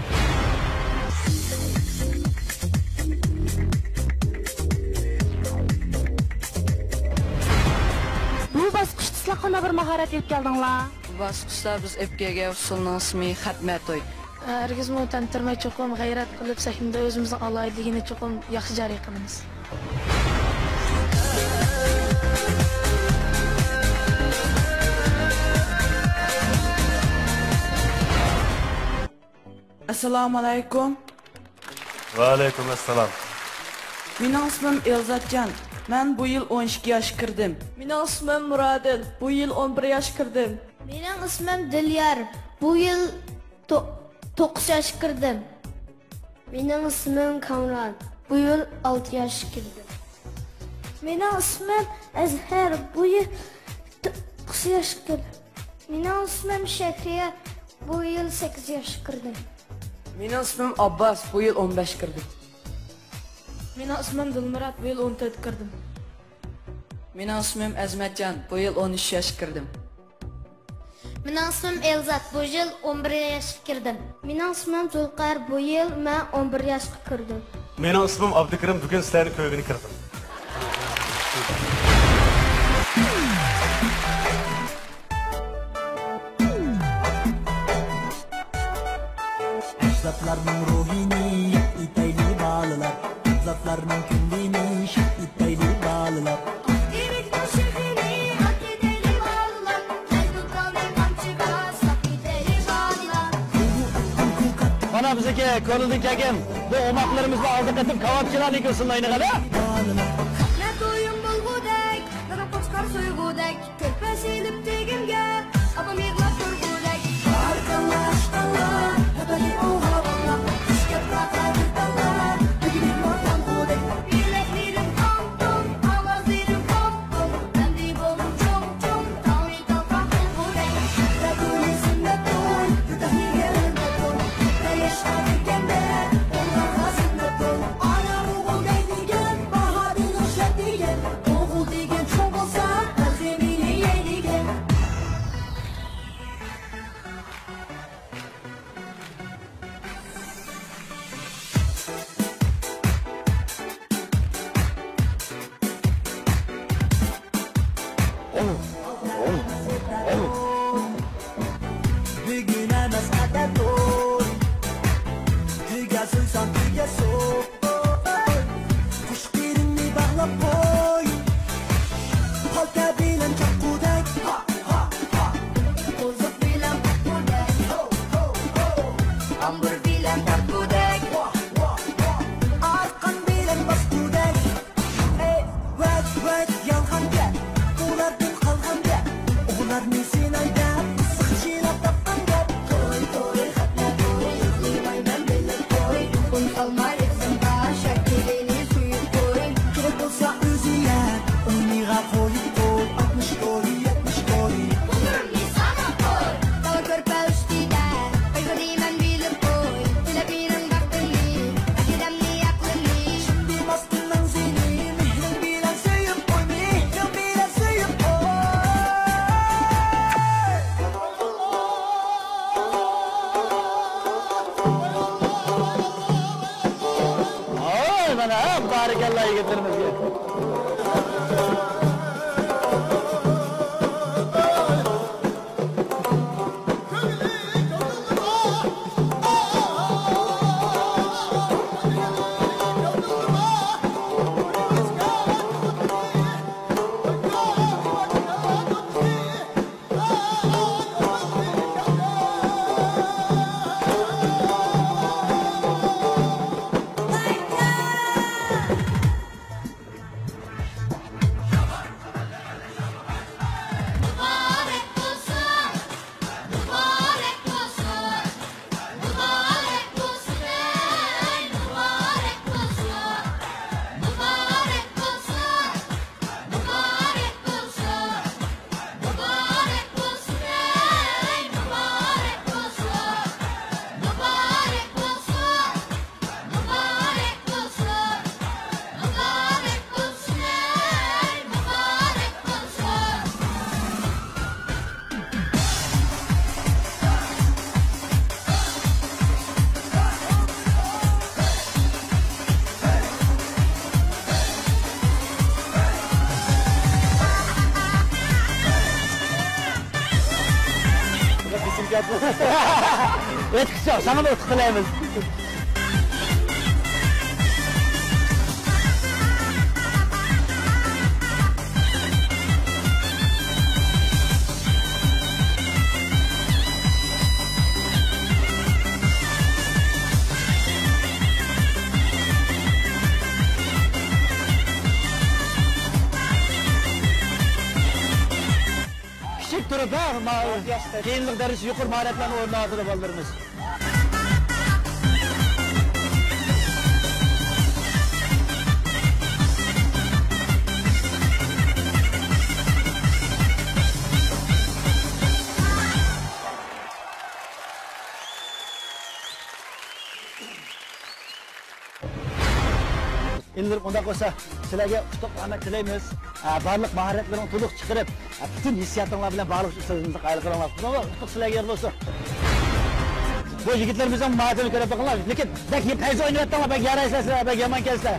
Speaker 12: Bu bosqichda sizlar qanday bir mahorat yetib keldinglar?
Speaker 14: Bu bosqichda biz FK'ga usulning ismi Xatmatoy.
Speaker 15: Herkesni tantirmay cho'qim g'ayrat qilib sahnada o'zimizning alohidligini cho'qim yaxshi joriy qilamiz.
Speaker 14: Assalomu alaykum.
Speaker 6: Va alaykum assalom.
Speaker 14: Mening ismim Elzatjon. Men bu yil 12 yosh kirdim.
Speaker 15: Mening ismim Murodil. Bu yil 11 yosh kirdim. Mening ismim Dilyar. Bu yil 9 yosh kirdim. Mening ismim Kamron. Bu yil 6 yosh kirdim. Mening ismim Azhar. Bu yil 9 yosh kirdim. Mening ismim Shakriya. Bu yil 8 yosh kirdim.
Speaker 14: Mening ismim Abbas. Bu yil 15 kirdim.
Speaker 15: Mening ismim Dilmurat. Bu yil 14 kirdim.
Speaker 14: Mening ismim Azmatjon. Bu yil 13 yosh kirdim.
Speaker 15: Mening ismim Elzat. Bu yil 11 yosh kirdim. Mening ismim Zulqar. Bu yil men 11 yoshga kirdim.
Speaker 6: Mening ismim Abdukarim. Bugun sizlarning ko'yigini kirdim.
Speaker 16: Zatlarning ruhini itayli balalar, zatlarning kunlini itayli balalar.
Speaker 5: Mana bizga ko'rildi kelgan bu omoqlarimizni oldiga qatib kavobchilarni ko'rsinlayni qala.
Speaker 15: Xatlar to'yim bo'lgudek, nima qo'chqor so'ygudek, ko'rpa silib tegimga, opam yig'lab turgudek. Arqalashtanlar, habali o'g'ablar, ishga taqadirlar, hajmi motam gudek. Bilaklirim tom-tom, ovozlarim pop-pop, dandi bo'lib chom-chom, tawil topaq gudek. Takulisimda to'y, tutahiyamda to'y, tayashqadiganda, o'g'il qasimda to'y. Ana o'g'il deydigan, bahodir o'sha degan, o'g'il degan cho'q bo'lsa, azimini yeydigan.
Speaker 16: Bugün emas atatoy, kuyga so'ysam kuyga so'y. Qush teringni bog'lab qo'y, palta bilan chaqqudek.
Speaker 15: Qo'ziq bilan qutudek, ambur bilan tarqudek.
Speaker 16: Arqon bilan bosqudek. Vat yolg'on gap, ulardan qolgan gap. O'g'larni sen aydab, qichilab topgan gap.
Speaker 15: To'y xatlar to'y, yig'layman bilan to'y. Un qolmay etsinda, shaklini suyib qo'y.
Speaker 16: Kerak bo'lsa o'zi yer, o'yniga qo'yib qo'y. 60 qo'y, 70 qo'y.
Speaker 15: Umrimni sanab qo'y. To'y ko'rpa ustida, qayg'uriyman bilib qo'y. Tilabirim baxtimni, akidamni aqlimni.
Speaker 16: Bilmasdiman seni, mehrim bilan sevib qo'y, mehrim bilan sevib qo'y.
Speaker 5: Oy, mana barakalloh yigitlarimizga. ketdi. O'tkicha, sana da o'tib tilaymiz. Turib, keyinlik darajasi yuqori mahoratlarni o'rnatadi bolalarimiz. Endi bunda bo'lsa, sizlarga qutuq rahmat tilaymiz. Barliq mahoratlarini to'liq chiqarib, butun hissiyotinglar bilan barliq ustozimizni qayil qilinglar. Qutuq sizlarga bo'lsin. Bu yigitlarimizning mahoratini ko'rib boqinglar. Lekin bak payz o'ynayotganlar, bak yaraysizlar, bak yomon kelsizlar.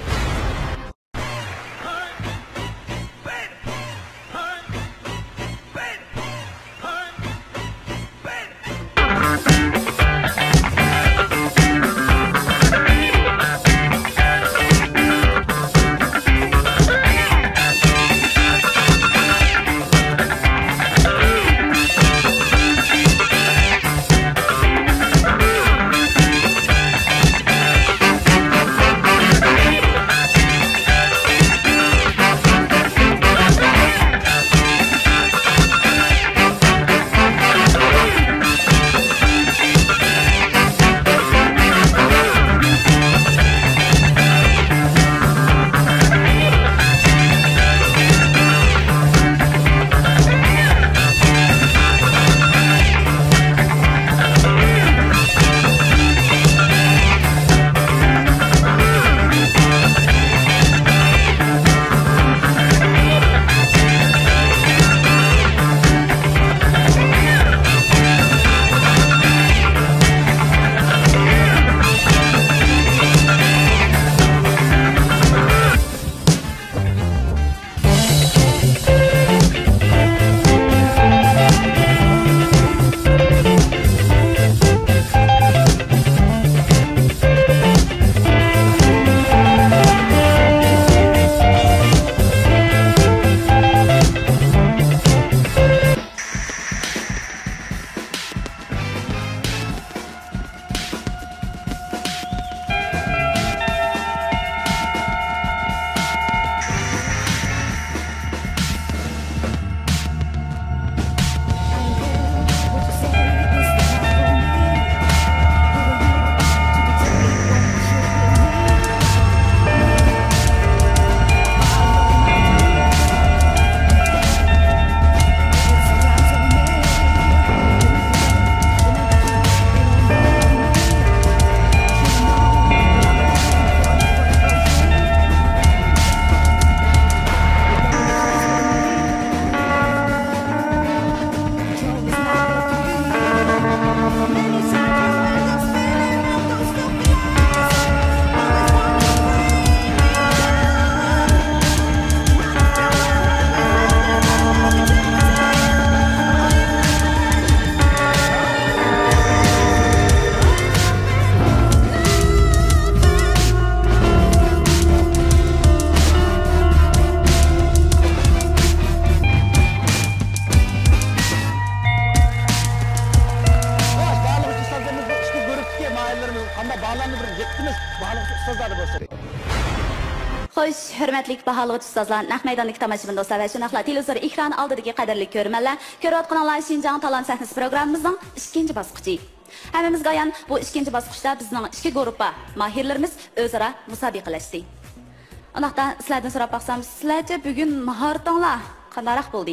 Speaker 2: Xo'sh, hurmatli baholovchi ustozlar, naq maydondagi tomoshabin do'stlar va shunaqla televizor ekrani oldidagi qadrli ko'rmanlar, ko'rayotganlar Shinjang Talant sahnasi programmamizning ikkinchi bosqichi. Hammamizga ayon bu ikkinchi bosqichda bizning ikki guruhga mahirlarimiz o'zaro musobaqalashdi. Undaqdan sizlardan so'rab baqsam, sizlarcha bugun mahoratinglar qanday bo'ldi?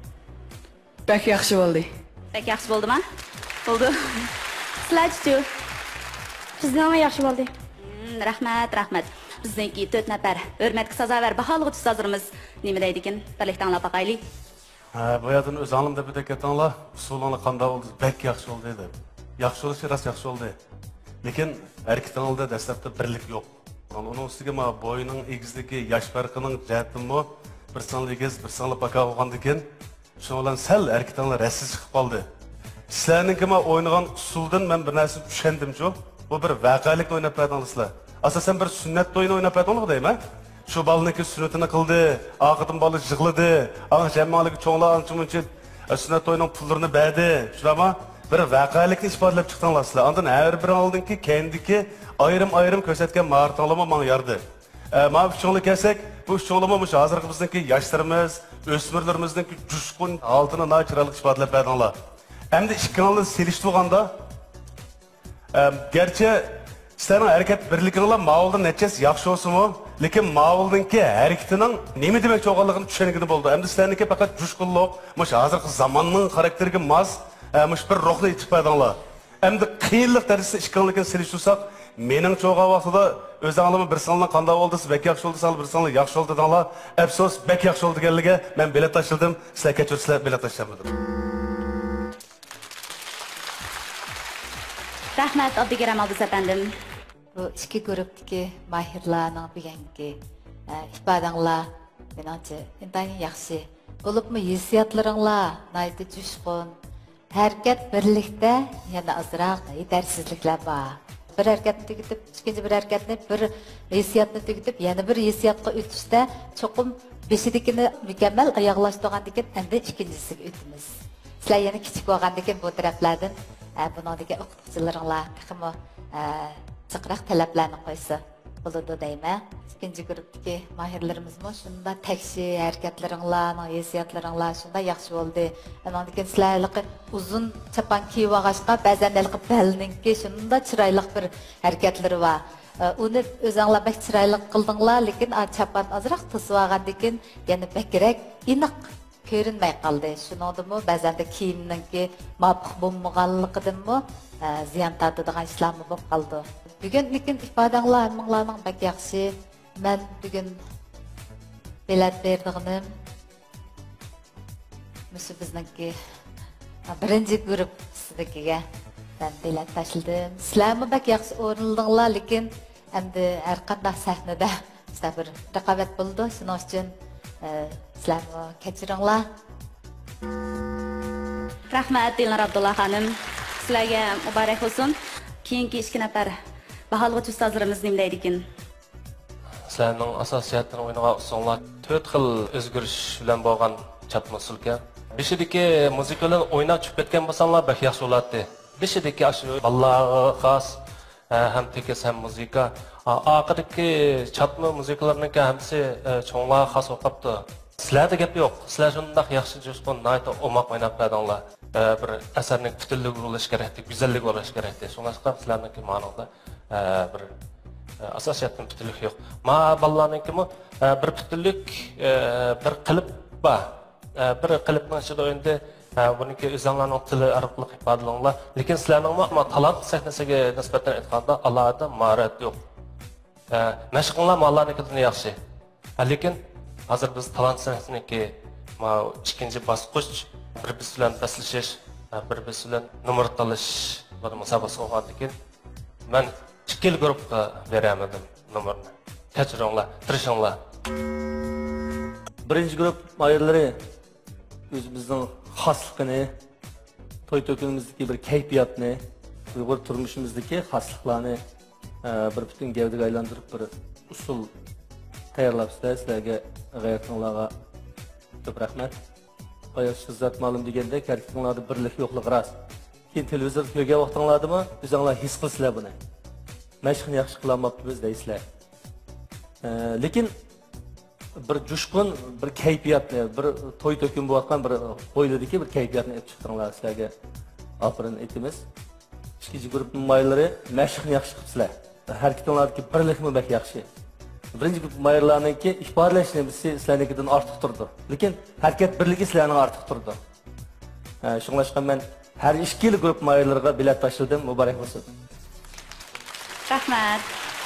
Speaker 14: Bak yaxshi bo'ldi.
Speaker 2: Bak yaxshi bo'ldimi? Bo'ldi. Sizlarcha
Speaker 15: bizning yaxshi bo'ldi.
Speaker 2: Rahmat, rahmat. Bizniki 4 nafar hurmatga sazovor baholovchi ustozlarimiz nima deydi ekan? Birlikda anglab boqaylik.
Speaker 6: Bu yerdan o'z olim deb ketdinglar, usulinglar qanday bo'ldi? Bak yaxshi bo'ldi deb. Yaxshi bo'lishi rost yaxshi bo'ldi. Lekin harakatingizda dastlabda birlik yo'q. Uning ustiga bo'yining egizligi, yosh farqining jihatimi bir sonli egiz, bir sonli paka bo'lgandan keyin shu bilan sal harakatinglar rassiz chiqib qoldi. Sizlarning o'ynagan usuldan men bir narsa tushundim-ku. Bu bir voqelikni o'ynab berdingizlar. Asosan bir sunnat o'yini o'ynab berdinglar deyman. Şu balniki sünnetini kıldı, ağıtın balı jıgladı, ağın cemmalık çoğunlar ançımınçı sünnet oyunun pullarını berdi. Şurama bir vakalikni ispatlap çıktınlar sizler. Ondan her bir aldın ki kendiki ayrım kösetken mağartanlama bana yardı. Ma üççoğlu kelsek, bu üççoğlamamış hazırlıkımızdaki yaşlarımız, ösmürlerimizdeki coşkun altına naçıralık ispatlap berdinler. Hem de işkanlı seliştiğinde, gerçi sizlerin hareket birliğinle mağuldan neçesi yaxşı olsun mu? Lekin mağuldunki hareketinin nemi demek çoğallıqını düşenigini boldu. Hem de sizlerinki fakat coşkunluq, muş hazırkı zamanның karakteriga maz, muş bir ruhni itip berdinler. Hem de qiyinlik derecesinde işkanlıkını seliştirsaq, mening çoğağı vaqtida öz ağlımı bir sanla qanda oldu, bek yaxşı oldu, bir sanla yaxşı oldu dedinglar. Afsus, bek yaxşı oldu deganligiga men bilet taşıldım, sizlar kechirsizlar, bilet taşlamadim.
Speaker 2: Rahmat Abdurrahman Abuz efendim.
Speaker 7: Bu iki grupdagi mahirlarning bugungi ifodanglar menimcha intayin yaxshi bo'libmi, hissiyotlaringlar naydi jo'shqin, harakat birlikda yana ozroq yetersizliklar bor. Bir harakatni tugatib, ikkinchi bir harakatni, bir hissiyotni tugatib, yana bir hissiyotga o'tishda cho'qim beshidikini mukammal oyoqlashtirgandan keyin endi ikkinchisiga o'tamiz. Sizlar yana kichik bo'lgandan keyin bu taraflardan buningdagi o'qituvchilaringlar texmo çıqraq talablarni qo'ysa bo'ladi deyman. İkinci grupdagi mahirlarimizmi shunda takshi harakatlaringlar, hissiyotlaringlar shunda yaxshi bo'ldi. Undan keyin sizlarga uzun chapan kiyib olg'ashqa ba'zan balninki shunda chiroyli bir harakatlari bor. Uni o'zinglar bak chiroyli qildinglar, lekin chapan ozroq tisib olgandan keyin yana bakrak iniq ko'rinmay qoldi. Shuningdimi ba'zanda kiyimninki muvofiq bo'lmaganligidanmi ziyon tortadigan ishlarmi bo'lib qoldi. Bugün lekin ifodanglar hammanglarning bak yaxshi. Men bugun bilet berdig'im musu bizniki birinchi guruh siznikiga men bilet tashladim. Sizlarmi bak yaxshi o'rnaldinglar, lekin endi har qanday sahnada sizlar bir raqobat bo'ldi. Shuning uchun sizlarni kechiringlar.
Speaker 2: Rahmat Dilnar Abdulla xonim. Sizlarga muborak bo'lsin. Keyingi 2 nafar baholg'uchi ustozlarimiz nimlaydi ekan?
Speaker 8: Sizlarning asosiyatini o'ynagan usullar 4 xil o'zgarish bilan bo'lgan chatma usulga. Beshidagi muzikalarni o'ynab chiqib ketgan bo'lsanglar, bak yaxshi bo'ladi. Beshidagi shu ballarga xos ham tekis ham muzika. Oxirdagi chatma muzikalarning hamsi cho'nglar xos o'qibdi. Sizlarda gap yo'q. Sizlar shunday yaxshi jo'shqin nayta o'moq o'ynab berdinglar. Bir asarning butunligi bo'lishi kerak, go'zallik bo'lishi kerak. Shunga sizlarning ma'noda bir asosiyatning butunligi yo'q. Ma ballarninkimi bir butunlik bir qilib bor. Bir qilibning ichida endi buniki o'zinglarning tili orqali ifodalanglar. Lekin sizlarning talant sahnasiga nisbatan aytganda alohida mahorat yo'q. Mashqinglar mallarnikidan yaxshi. Lekin hozir biz talant sahnasiniki ikkinchi bosqich bir-biriz bilan baslashish, bir-biriz bilan numar talish bir musobaqasi bo'lgandan keyin men ikkili guruhga beraman numarni. Kechiringlar, tirishinglar.
Speaker 9: Birinchi guruh mahirlari o'zimizning xosligini, to'y to'kinimizdagi bir kayfiyatni, Uyg'ur turmushimizdagi xosliklarni bir butun gavdaga aylantirib bir usul tayyorlabsizlar. Sizlarga g'ayratinglarga ko'p rahmat. Bayaq sizzat ma'lum deganda erkaklarda birlik yo'qligi rost. Keyin televizorda ko'rgan vaqtinglardami, o'zinglar his qilsizlar buni. Mashqni yaxshi qilolmabmiz deysizlar. Lekin bir jo'shqin, bir kayfiyatni, bir to'y to'kin bo'layotgan bir qo'yladagi bir kayfiyatni olib chiqdinglar. Sizlarga ofirin aytamiz. Ikkinchi guruh mayllari mashqni yaxshi qilibsizlar. Harakatinglardagi birlikmi bak yaxshi. Birinchi guruh maylarniki ifodalashni sizlarnikidan ortiq turdi. Lekin harakat birligi sizlarning ortiq turdi. Shunglashqa men har ikkili guruh maylarga bilet tashladim. Muborak bo'lsin.
Speaker 2: Rahmat.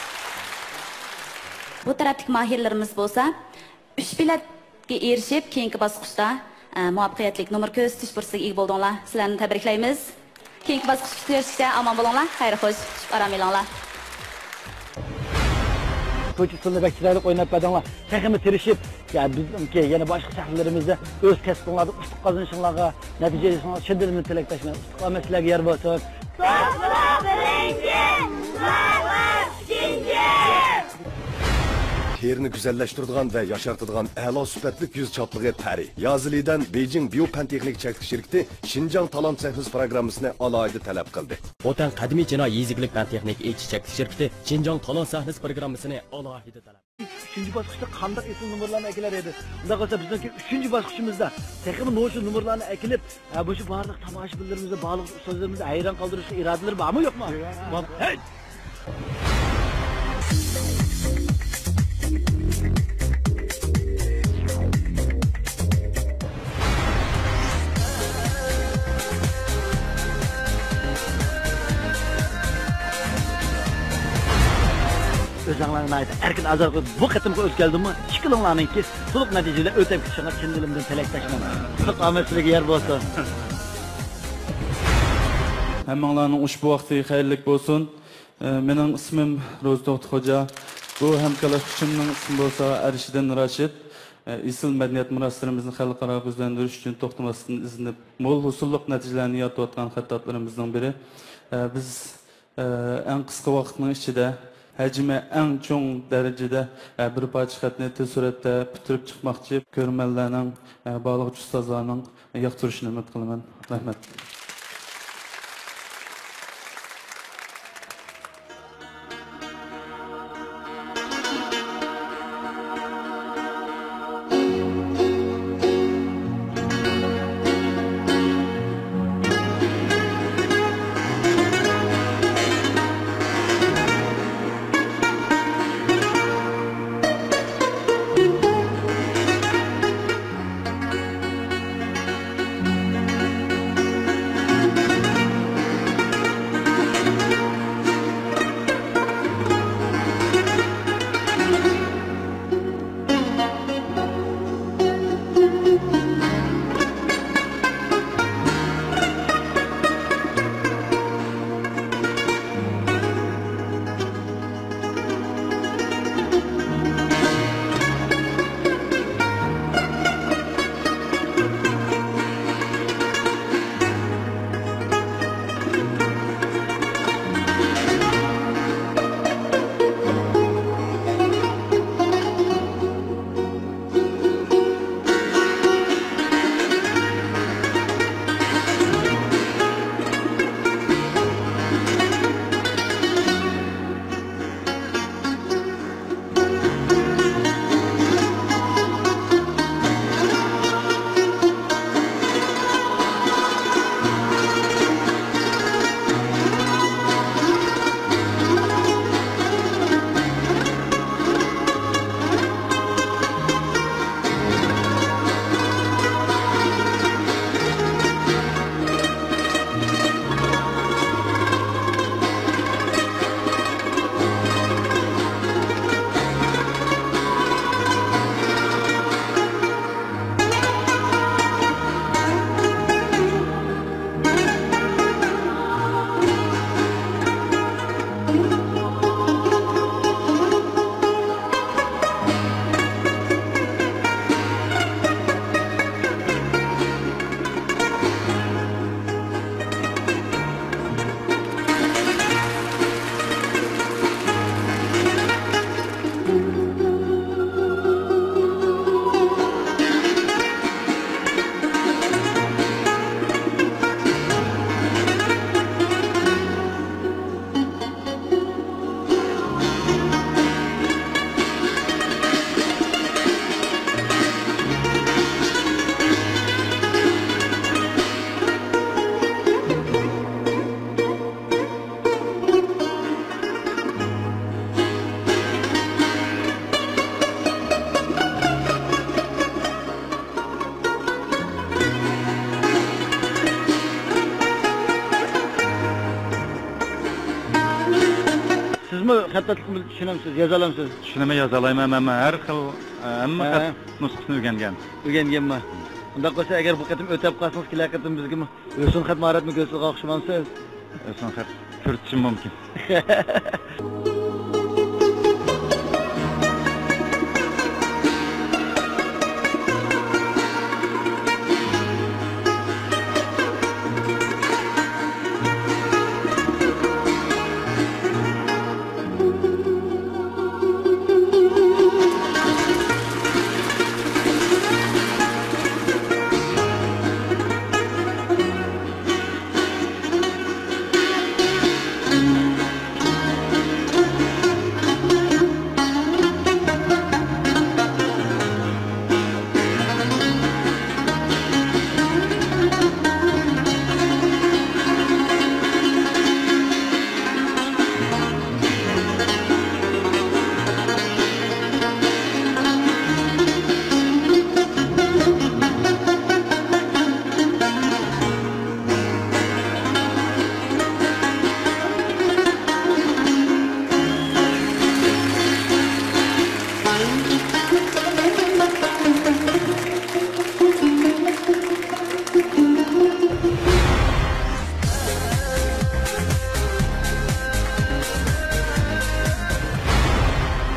Speaker 2: Bu tarafdagi mahirlarimiz bo'lsa, 3 biletga erishib, keyingi bosqichda muvaffaqiyatli numar ko'rsatish fursatiga ega bo'ldinglar. Sizlarni tabriklaymiz. Keyingi bosqichga erishishda omon bo'linglar. Xayr xo'sh, aram elinglar.
Speaker 5: Bu ko'cha usulini bak chiroyli o'ynab berdinglar. Texmi tirishib, ya bizimki yana boshqa shaharlarimizda o'z kasbingizda ustuq qozonishinglarga natija yasanglar chin dilimdan tilakdoshman. Ustuq sizlarga yer bo'lsin.
Speaker 16: Dostlar birinchi, sizlar ikinci.
Speaker 17: Terini güzelleştirdiğin ve yaşartıdığın a'lo süpetlik yüz çaplığı Pari. Yazılı'dan Beijing Biopentexnik Çeklik Şirketi Şinjan Talant Sehniz programmasını alaydı talep kıldı.
Speaker 13: Otan kadimi Çina Yeziklik Pentexnik Çeklik Şirketi Şinjan Talant Sehniz programmasını alaydı talep.
Speaker 5: 3. basqıçta qandaq esil numaralarını ekiler edi. Unda qalsa bizdeki 3. basqıçımızda texmi no'shu numaralarını ekilib, bu shu barliq tomoshabinlarimizga, barliq ustozlarimizga hayron qoldirishga irodalar bormi yo'qmi? Bor. Özlerine ait erkin azargı bu katımga o'tkazdim mi? Şıkılınlarınki to'liq natijada o'tab ketishini chin dilimdan tilakdoshman. Qutlug omadsizlarga yer bo'lsin.
Speaker 10: Hammanglarning ushbu vaqti xayrlik bo'lsin. Mening ismim Ro'zdot Xo'ja. Bu hamkorlashuvchimning ismi bo'lsa Arishiddin Rashid. Isil madaniyat miroslarimizni xalqaro o'zlantirish uchun to'xtamasdan izinib, mo'l usulliq natijalarni yaratayotgan xattatlarimizdan biri. Biz eng qisqa vaqtning ichida hajmi eng cho'ng darajada bir parcha xatni tez suratda bitirib chiqmoqchi ko'rmanlarning, baliqchi ustozlarning yoqtirishini umid qilaman. Rahmat.
Speaker 5: Sizmi xattatlikni tushunamsiz, yoza olamsiz?
Speaker 11: Tushunaman, yoza olaman, men har xil hamma xat nusxasini o'rgangan.
Speaker 5: O'rganganman. Unda qolsa agar bu qatim o'tab qolsangiz, kelar qatim bizga o'sin xat mahoratni ko'rsatishga o'xshamamsiz?
Speaker 11: O'sin xat ko'rsatishim mumkin.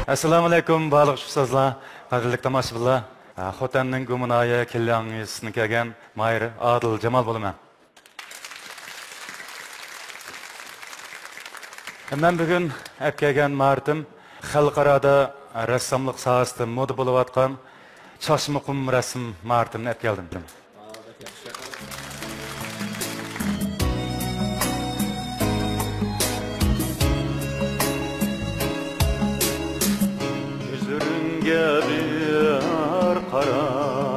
Speaker 11: Assalamu alaykum baliq usto'zlar, qadrli tomoshabinlar. Xotanning Gumunaya kellangisini kelgan Mayr Adil Jamol bo'laman. Men bugun olib kelgan martim xalqarada rassomlik sohasida moda bo'lib atgan Chashmuqum rasm martimni olib keldim. Bir qara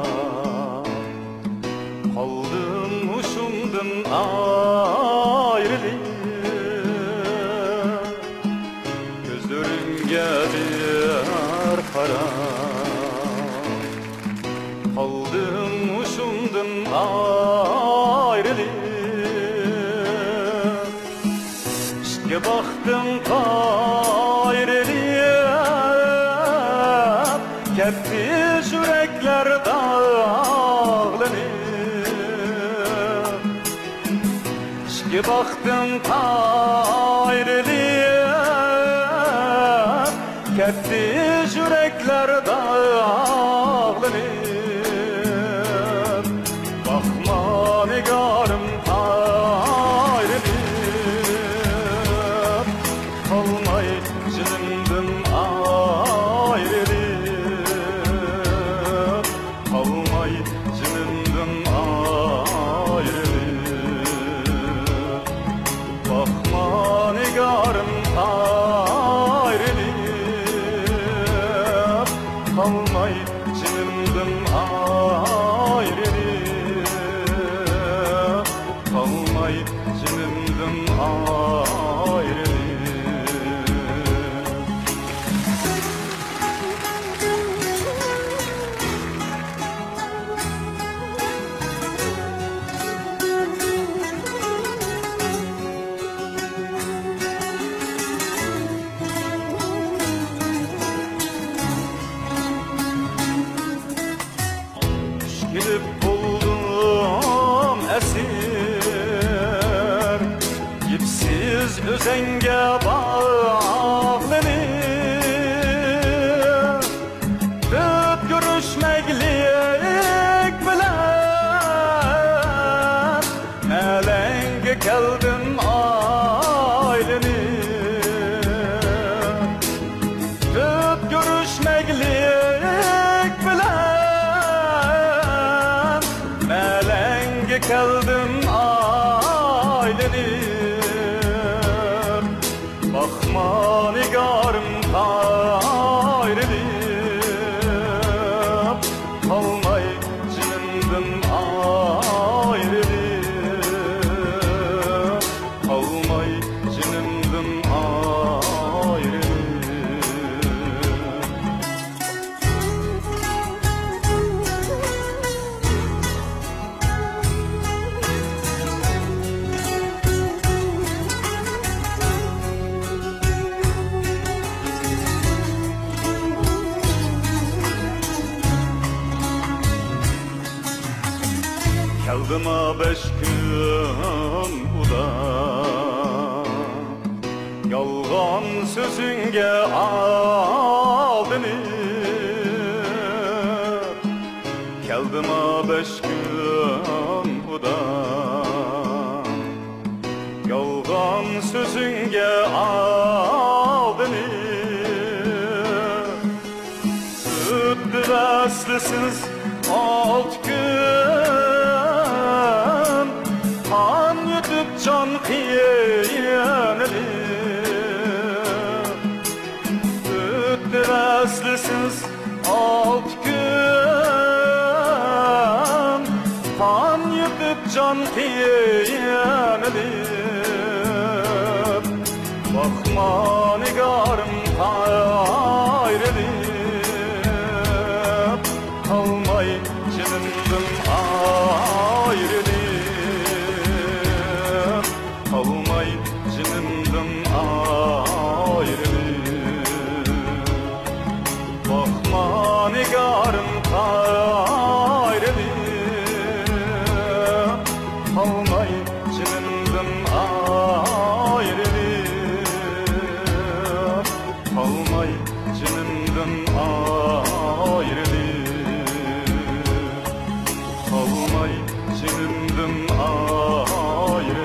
Speaker 11: qaldım uşumdan ayrılıb gözlerimge bir qara qaldım uşumdan ayrılıb işke baxdım Ketti yürekler dağlanır Şki baktım ayrılıp Ketti yürekler dağlanır Bakma nigarım ayrılıp Olmay canımdan ayrılıp Kalmay canımdan ayrılıp Kalmay canımdan ayrılıp Gidip buldum esir Dipsiz özenge bağlanır Dört görüşmeklik bilen Elenge geldim aylanır Dört görüşmeklik bilen Keldim aylanıp Bakma nigarım ayrılıp Kalmay canımdan ayrılıp Kalmay canımdan ayrılıp Kaldım 5 gün uda Yalgan sözünge aldanıp Kaldım 5 gün uda Yalgan sözünge aldanıp Öttü veslisiz 6 gün Han yutub can qiyanılıb Öttü veslisiz 6 gün Han yutub can qiyanılıb Bakma nigarım ayrılıp Kalmay canımdan ayrılıp Kalmay canımdan ayrılıp Bakma nigarım ayrılıp Kalmay canımdan ayrılıp Kalmay canımdan canımdan ayrı.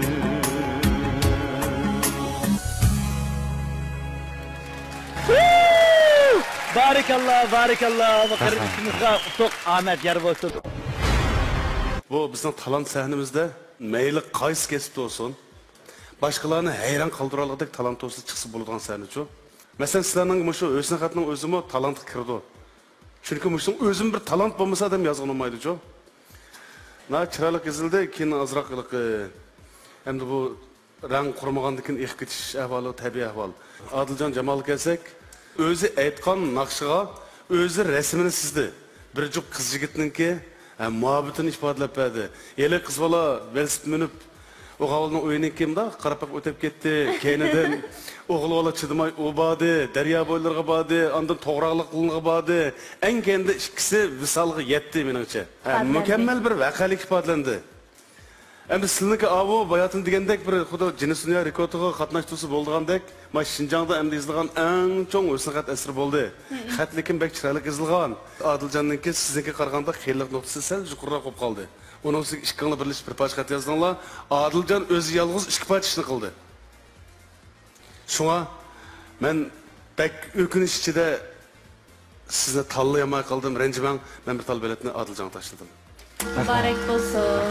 Speaker 1: Barikallah, barikallah. Bakır işimizde çok Ahmet yer olsun.
Speaker 6: Bu bizim talant sahnimizde meyli qaysı kesipte olsun, başkalarını hayran kaldıraladık talant olsa çıksı bulduğun sahne şu. Mesela sizlerin şu özüne katının özümü talant kırdı. Çünkü muşun özüm bir talant bulmasa adam yazgın olmaydı şu. Na çıralık yazıldı ki azraqlık hem de bu rang kurmağandıkın ilk geçiş ahvalı, tabi ahval. Adılcan Cemal kelsek, özü aytqan naqşığa, özü resmini sizdi. Bir cuk kız jigitinin ki, muhabbetini ifadalab berdi. Eli kız bala velosiped minib, o qavalning o'yini kimda qarapaq o'tib ketdi. Keynidan o'g'li bola chidamay u bordi, daryo bo'ylariga bordi, ondan to'g'roqlik qilinga bordi. Eng keyinda ikkisi visolga yetdi meningcha. Mukammal bir vaqalik ifodalandi. Endi sizniki avo bayatın degandek bir xudo Guinness Dünya rekordiga qatnashtusi bo'lgandek, mana Şinjangda endi yozilgan eng cho'ng o'snaqat asr bo'ldi. Xat lekin bek chiroyli yozilgan. Adiljonninki sizniki qaraganda xiyonlik nuqtasi sal yuqoriroq bo'lib qoldi. Onun için işkanla birleşip bir parça kat yazdığınla Adilcan özü yalğız iki parça işini kıldı. Şuna ben pek ökünüş içinde sizinle tallayamaya kaldım. Rencimen ben bir tal beletini Adilcan'a taşıdım.
Speaker 12: Mübarek olsun.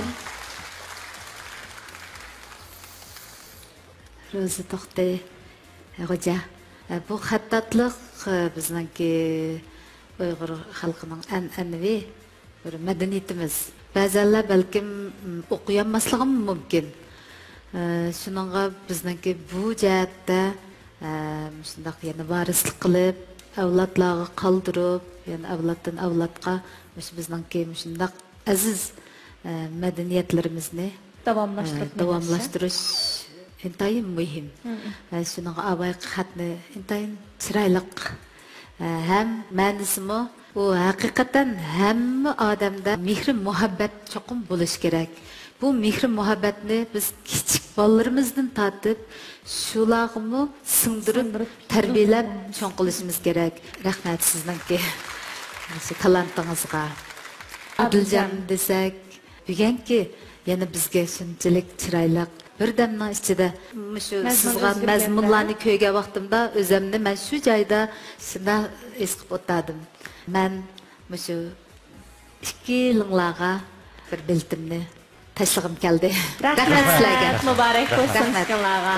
Speaker 7: Rozi to'xta Xo'ja, bu xattatliq bizningki Uyg'ur xalqining an'anaviy bir madaniyatimiz. Ba'zanlar balkim o'qiyanmasligim mumkin. Shuningga bizningki bu jihatda shundoq yana varislik qilib, avlodlarga qoldirib, yana avloddan avlodga bizningki shundoq aziz madaniyatlarimizni davomlashtirish intayin muhim. Shuningga avay xatni intayin chiroyliq ham ma'nosimi bu haqiqatan hamma odamda mehr muhabbat cho'qim bo'lish kerak. Bu mehr muhabbatni biz kichik bolalarimizdan tortib shularni singdirib tarbiyalab cho'ng qilishimiz kerak. Rahmat sizningki shu talantingizga. Adiljon desak, bugunki yana bizga shunchalik chiroyli bir damning ichida shu sizga mazmunlarni ko'rgan vaqtimda o'zimni men shu joyda shunda his qilib o'tdim. Men shu ikki yillarga bir biltimni tashlag'im keldi. Rahmat sizlarga.
Speaker 12: Muborak bo'lsin sizlarga.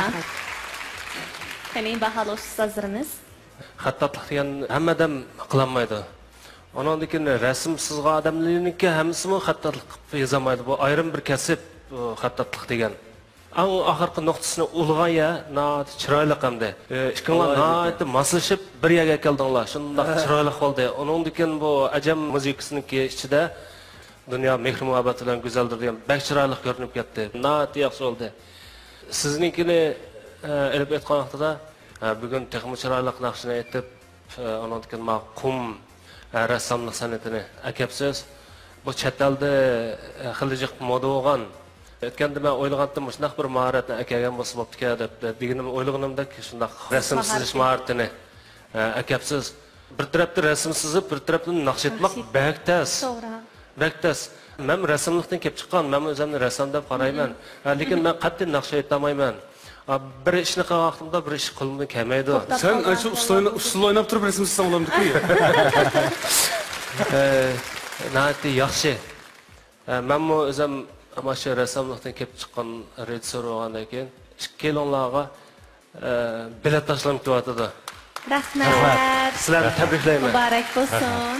Speaker 12: Qani bahalo ustozlarimiz.
Speaker 8: Xattatlik degan hammadan qilolmaydi. Ondan keyin rasm sizga odamlarniki hammasini xattatlik qilib yozamaydi. Bu ayrim bir kasb xattatlik degan. Ang oxirgi nuqtasini ulg'an ya, chiroyli qildi. Ikkinlar moslashib bir yerga keldinglar. Shunday chiroyli qoldi. Undan keyin bu ajam musiqisiniki ichida dunyo mehr muhabbat bilan go'zaldir degan bak chiroyli ko'rinib ketdi. Nati yaxshi bo'ldi. Siznikini elib aytgan vaqtida bugun texnik chiroyli naqshini aytib, undan keyin qum rassomlik san'atini akapsiz. Bu chet elda xilijiq moda bo'lgan. Etkende ben oylagandım şundak bir maharetini akagan bo'lsa bo'pti deb deganim o'ylaganimda shundoq rasm sizish maharatini akapsiz. Bir tarafda rasm sizib, bir tarafdan naqsh etmoq baktas. Baktas. Men rasmlikdan kelib chiqqan, men o'zimni rassom deb qarayman. Lekin men qat'iy naqsh aytolmayman. Bir ishni qilgan vaqtimda bir ish qo'limdan kelmaydi.
Speaker 6: Sen shu usul o'ynab turib rasm chizsang bo'lamdi-ku.
Speaker 8: Nati yaxshi. Men o'zim ama şu ressamlıktan kelib chiqqan rejissor bo'lgandan keyin ikki yillarga bilet tashlanib turadi.
Speaker 12: Rahmat.
Speaker 8: Sizlarni tabriklayman.
Speaker 12: Muborak bo'lsin.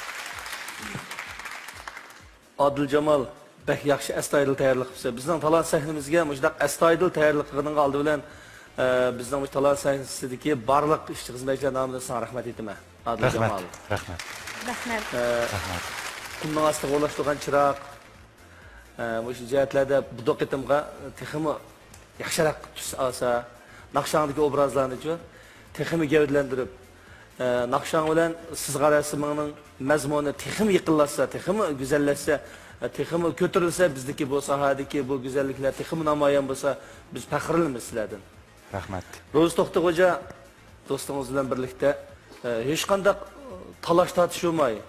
Speaker 9: Adil Jamal bek yaxshi astoydil tayyorlik qilsa, bizning talant sahnimizga mushundaq astoydil tayyorlik qilganing oldi bilan bizning bu talant sahnasidagi barliq ishchi xizmatchilar nomidan sizga rahmat aytaman. Adil Jamal.
Speaker 11: Rahmat.
Speaker 12: Rahmat.
Speaker 9: Qumning ostiga o'rlashtirgan chiroq bu jihatlarda bu doqetimga texmi yaxshiroq tus olsa, naqshangdagi obrazlarni texmi gavdlantirib, naqshang bilan sizga rasmingning mazmuni texmi yiqillatsa, texmi go'zallashsa, texmi ko'tarilsa, bizdagi bu sohadagi bu go'zalliklar texmi namoyon bo'lsa, biz faxrlanamiz sizlardan.
Speaker 11: Rahmat.
Speaker 9: Ro'zi To'xtaxo'ja do'stingiz bilan birlikda hech qanday talash tortish bo'lmay,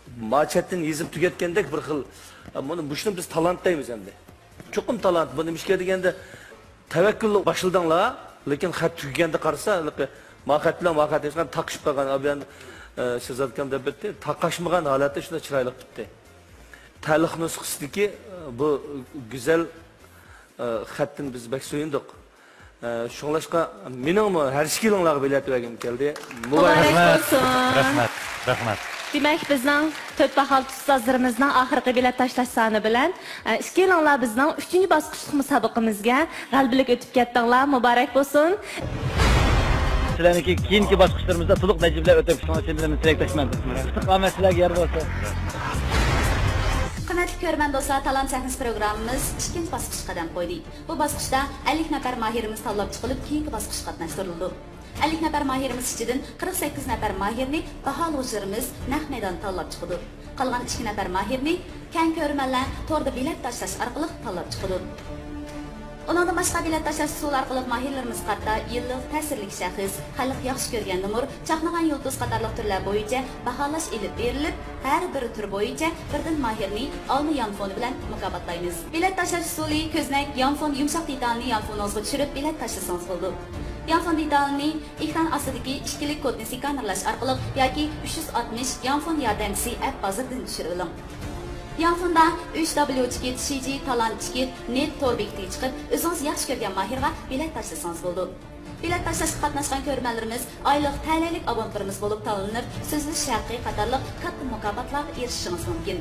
Speaker 9: maçetten yezip tüketkendek bir xil bunu biz talant deymiz endi. Çoqum talant bunu ishga deganda tavakkul boshildanlar, lekin xat tugaganda qarasa, maqat bilan maqat hech qanday taqishib qolgan, bu endi siz aytganda bitdi, taqashmagan holatda shunda chiroyli bitdi. Ta'liq nusxasidagi bu go'zal xatdan biz bak so'yindik. Şunlaşqa mening har ikkalinglarga bilet bergim keldi.
Speaker 12: Muborak bo'lsin.
Speaker 11: Rahmat.
Speaker 12: Demak, bizning 4 bahol ustozlarimizning oxirgi bilet tashlash soni bilan ikkalinglar bizning 3-bosqichlik musobaqamizga g'alabalik o'tib ketdinglar. Muborak bo'lsin.
Speaker 5: Sizlarniki keyingi bosqichlarimizda to'liq najiblar o'tib chiqishini tilakdoshman. Istiqomat sizlarga yor bo'lsin.
Speaker 2: Qanotli ko'rman do'stlar, talant sahnasi programmamiz ikkinchi bosqichga qadam qo'ydi. Bu bosqichda 50 nafar mahirimiz tanlab chiqilib, keyingi bosqichga qatnashtirildi. 50 nafar mahirimiz ichidan 48 nafar mahirni baholovchilarimiz naq maydon tanlab chiqdi. Qolgan 2 nafar mahirni keng ko'rmanlar to'rda bilet tashlash orqali tanlab chiqdi. Ondan başqa bilet tashlash usul orqali mahirlarimiz qatta yillik ta'sirlik shaxs, xalq yaxshi ko'rgan numur, chaqnagan yulduz qatorliq turlar bo'yicha baholash ilib berilib, har bir tur bo'yicha birdan mahirni olma yonfoni bilan mukofotlaymiz. Bilet tashlash usuli ko'znak, yonfon, yumshoq detalni yonfoningizga tushirib bilet tashlasangiz bo'ldi. Yonfon detalni ekran ostidagi ikkilik kodni skanerlash orqali yoki 360 yonfon yordamchisi app bazasidan tushiriling. Yonfonda 3W CG talant ticket net tor bekitiga chiqib, o'zingiz yaxshi ko'rgan mahirga bilet tashlasangiz bo'ldi. Bilet tashlashga qatnashgan ko'rmanlarimiz oylik ta'lalik abonentlarimiz bo'lib tanlanib, so'zli sharqiy qatorliq katta mukofotlarga erishishingiz mumkin.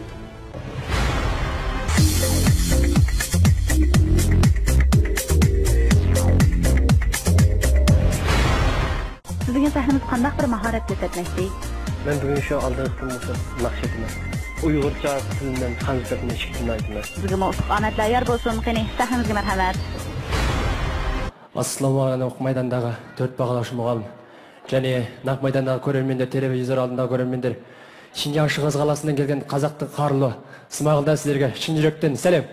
Speaker 2: Sizga sahnamiz qanday bir mahorat ko'rsatmoqchi?
Speaker 13: Men bugun shu aldaqim maqsadim. Uyg'urcha tilidan xanzatni shikilmayman.
Speaker 2: Sizga omadlar yor bo'lsin. Qani sahnamizga marhamat.
Speaker 13: Assalomu alaykum maydondagi 4 бағалаушы мұғалім. Және нақ майдандағы көрермендер, телевизор алдындағы көрермендер, Шинжаң Шығыс қаласынан келген қазақтың қарлы Смағұлдан сіздерге шын жүректен сәлем.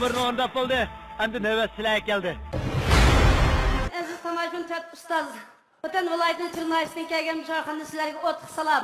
Speaker 5: Endi navbat sizlarga keldi.
Speaker 15: Aziz tomoshabin, 4 ustoz
Speaker 18: Vatan viloyatining jurnalistiga kelgan mushohirlarga sizlarga o'tliq salom.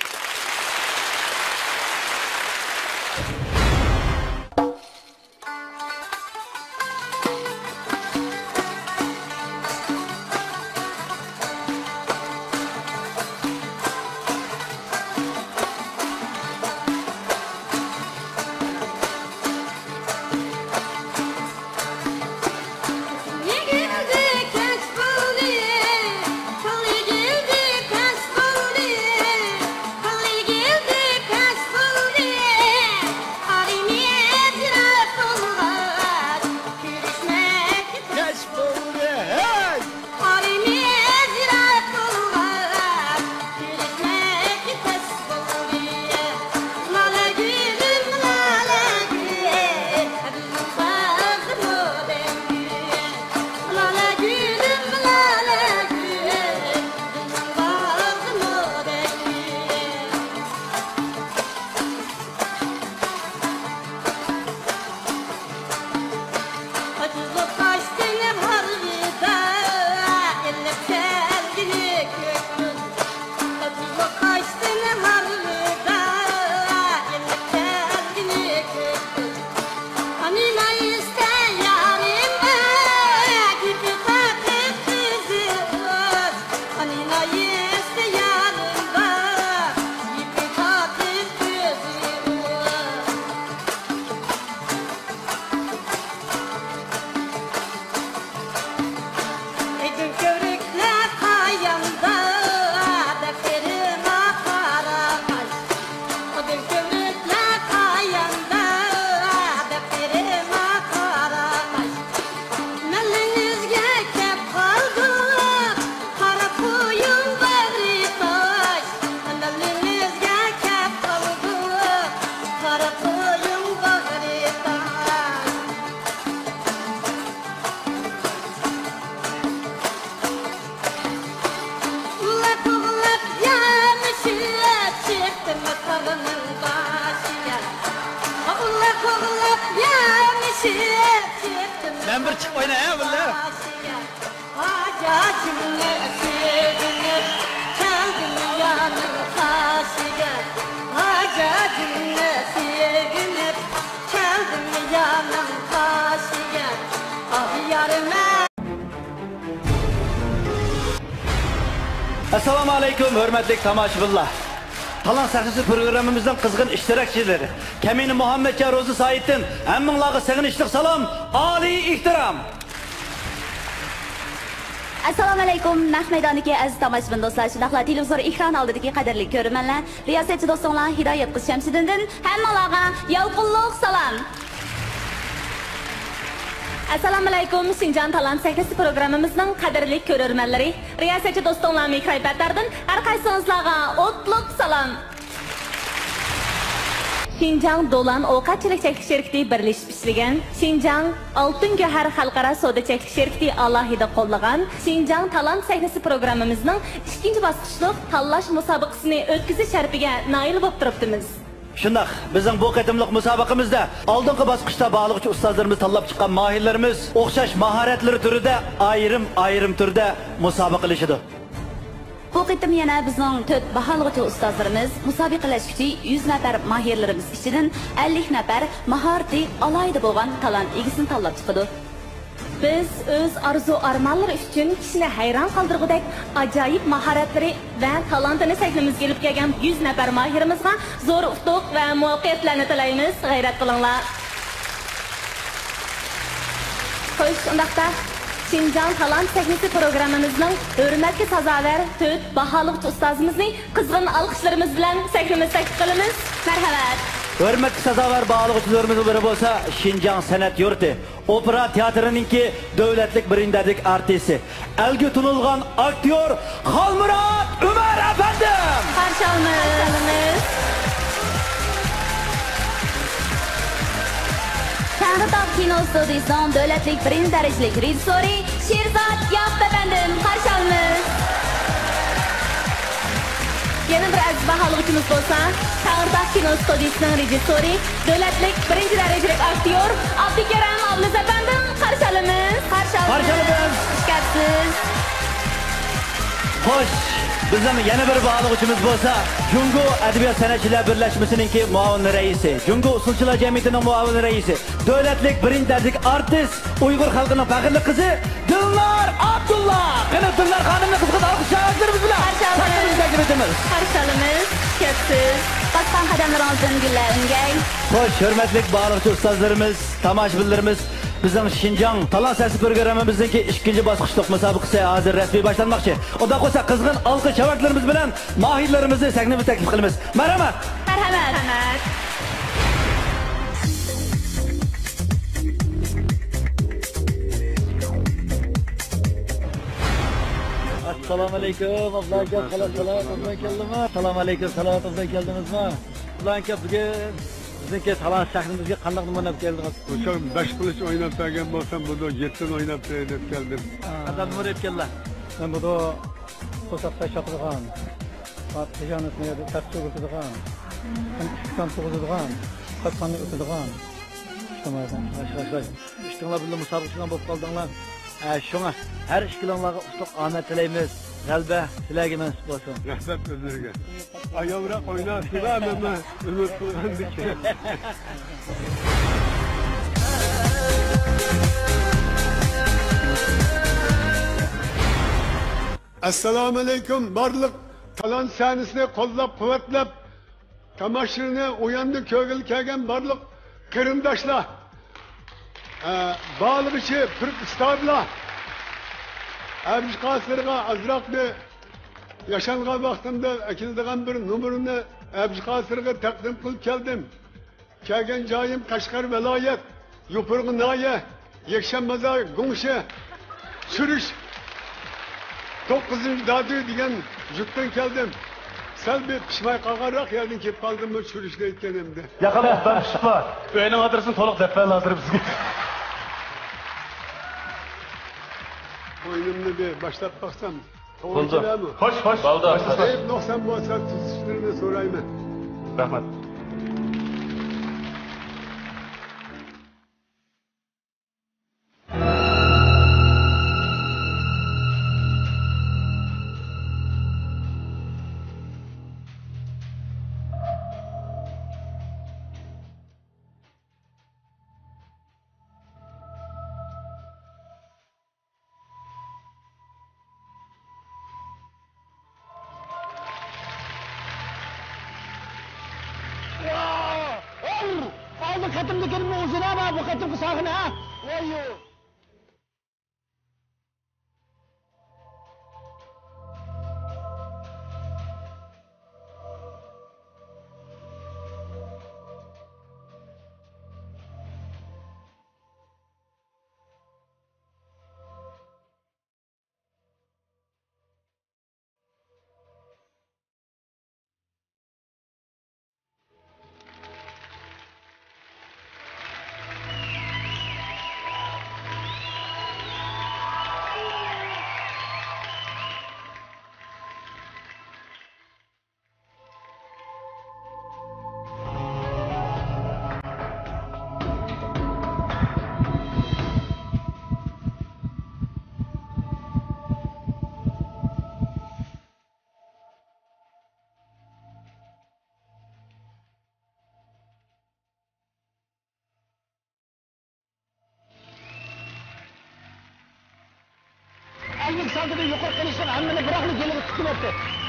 Speaker 5: Ben bir çık oyna ya bunlar.
Speaker 1: Assalomu alaykum, hurmatli tomoshabinlar. Talant sahnasi programımızdan kızgın iştirakçıları. Kamini Muhammedcan Ro'zi Said'dan hammanglarga sig'inishli salom, oliy ehtirom.
Speaker 2: Assalomu alaykum, naq maydonidagi aziz tomoshabin do'stlar, shunaqla televizor ekran oldidagi qadrli ko'rmanlar, riyosatchi do'stlar Hidoyat qiz Shamsiddindan hammanglarga yovqinliq salom. Assalomu alaykum, Xinjiang talant sahnasi programımızning qadrli ko'rmanlari, riyosatchi do'stlar mikrofonlardan har qaysingizlarga o'tliq salom. Xinjiang Dolan ovqatchilik cheklik şirkati birlashib ishlagan, Xinjiang Oltin Gavhar xalqaro savdo cheklik şirkati alohida qo'llagan Xinjiang talant sahnasi programımızning ikkinchi bosqichlik tanlash musobaqasini o'tkazish sharafiga nail bo'lib turibmiz.
Speaker 1: Shundoq, bizning bu qatimliq musobaqamizda oldingi bosqichda bog'liqchi ustozlarimiz tanlab chiqqan mohirlarimiz o'xshash mahoratlar turida ayrim turda musobaqalashadi.
Speaker 2: Bu qitim yana bizning 4 baholovchi ustozlarimiz musobaqalashuvchi 100 nafar mahirlarimiz ichidan 50 nafar mahorati alohida bo'lgan talant egisini tanlab chiqadi. Biz o'z arzu-armonlari uchun kishini hayron qoldirgudek ajoyib mahoratlari va talantini sahnamizga kelib kelgan 100 nafar mahirimizga zo'r utuq va muvaffaqiyatlarni tilaymiz. G'ayrat qilinglar. Xo'sh, undaqda Xinjiang talant sahnasi programımızning hurmatga sazovor 4 baholovchi ustozimizni qizg'in olqishlarimiz bilan sahnamizga taklif qilamiz. Marhamat.
Speaker 1: Hurmatga sazovor baholovchilarimizning biri bo'lsa, Xinjiang san'at yurti opera teatrininki davlatlik birindarlik artisti, elga tunilgan aktyor Xolmurod Umar afandim.
Speaker 2: Qarshi olamiz. Tangritog kino studiyasining davlatlik birinchi darajali rejissyori Sherzod Yoqub afandim. Qarshi olamiz. Yana bir aziz baholovchimiz bo'lsa, Tangritog kino studiyasining rejissyori, davlatlik birinchi darajali aktyor Abdukaram Avliz afandim. Qarshi olamiz. Qarshi olamiz. Qarshi olamiz.
Speaker 1: Xo'sh, bizning yana bir bog'lovchimiz bo'lsa, Jungo Adabiyot San'atchilar Birlashmasining muavin raisi, Jungo Usulchilar Jamiyatining muavin raisi, davlatlik birinchi darajalik artist, Uyg'ur xalqining faxrli qizi Dilnor Abdulla. Qani Dilnor xonimni qizg'in olqishlarimiz bilan taklif etamiz.
Speaker 2: Qarşalımız, kepsiz, basqan qadamlaringizdan gullar ungay.
Speaker 1: Xo'sh, hurmatli bog'lovchi ustozlarimiz, tomoshabinlarimiz, bizning Shinjong Talant sasi programmamizningki 2-bosqichlik musobaqasi hozir rasmiy boshlanmoqchi. Xudo qo'ysa qizg'in olqish chavaklarimiz bilan mohirlarimizni sahnga taklif qilamiz. Marhamat.
Speaker 2: Marhamat.
Speaker 5: Assalomu alaykum, ablajon, salom keldingmi? Assalomu alaykum, salomingizdan keldingizmi? Ularga bugun bizniki talant sahnimizga qanday nima keldingiz?
Speaker 3: O'sha 5 qilich o'ynab bergan bo'lsam, buni 7 o'ynab deb keldim.
Speaker 5: Qanday nima deb keldilar?
Speaker 4: Men buni qo'saqda chaqirgan, tijoratni taqdir etadigan, ishdan to'g'riladigan, qatqanni o'tadigan.
Speaker 5: İştinlar bilan musobaqadan bo'lib qoldinglar. Şuna her işkilanlarga ustuq omad tilaymiz. G'alaba sizlarga mansub bo'lsin.
Speaker 3: Rahmat o'zlariga. Ayovroq o'ynasizlar, men umid qilgandik. Assalomu alaykum. Barliq talant sahnesini qo'llab-quvvatlab, tomoshabinni o'yandi ko'ngil kelgan barliq qarindoshlar. Bağlıbışı, Türk İslam'la Erbiş Kasır'a azrak bir yaşanğan vaxtında ekildiğen bir numarını Erbiş Kasır'a takdim kılıp geldim. Kelgen cayım Kaşgar velayet, Yupurgu naye, Yekşenmezar Gungşe, Sürüş, 9. dadı diyen cütten geldim. Sen bir pişmay kağarak geldin ki kaldım mı sürüşle etkenimde.
Speaker 6: Yakın muhtar pişik var. Öğenin adresin toluk defter lazım bizge.
Speaker 3: Oyunumunu bir başlat baksam.
Speaker 6: Oldu. Hoş. Balda.
Speaker 3: Eyüp 90 bu asal tutuşlarını sorayım ben.
Speaker 6: Rahmet.
Speaker 5: Katım dikerim uzun ama bu katım kısakın ha. Oyo. Ellik saldırı yukarı kılışın anneni bırakın gelip tutup etti.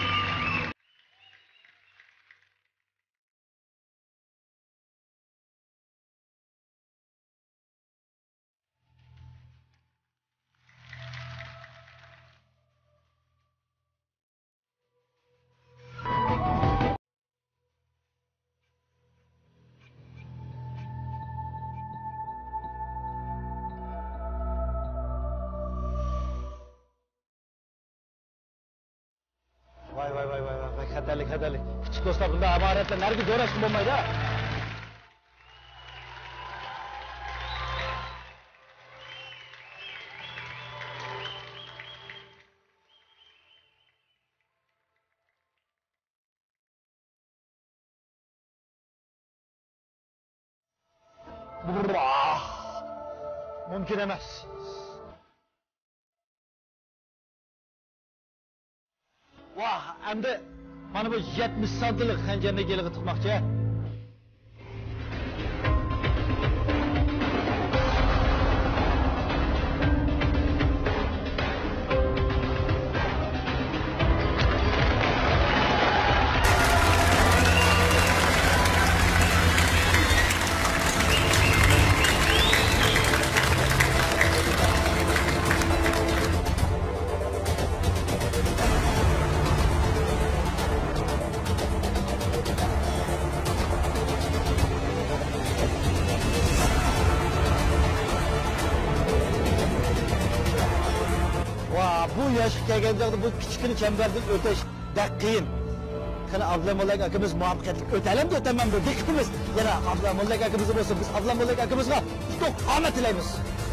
Speaker 5: Vay xatarlik. Küçük dostlar bunda amaretle nerede uğraştım olmaydı ha? Mümkün emas. Vah, endi mana bu 70 santimlik xanjarni geliga tiqmoqchi. Bu yaşa kelganda bu kichkina chambardan o'tish qiyin. Qani Abdulmalik akamiz muvaffaqiyatli o'talim deb o'taman bu diqqimiz. Yana Abdulmalik akamiz bo'lsa biz Abdulmalik akamizga to'q omad tilaymiz.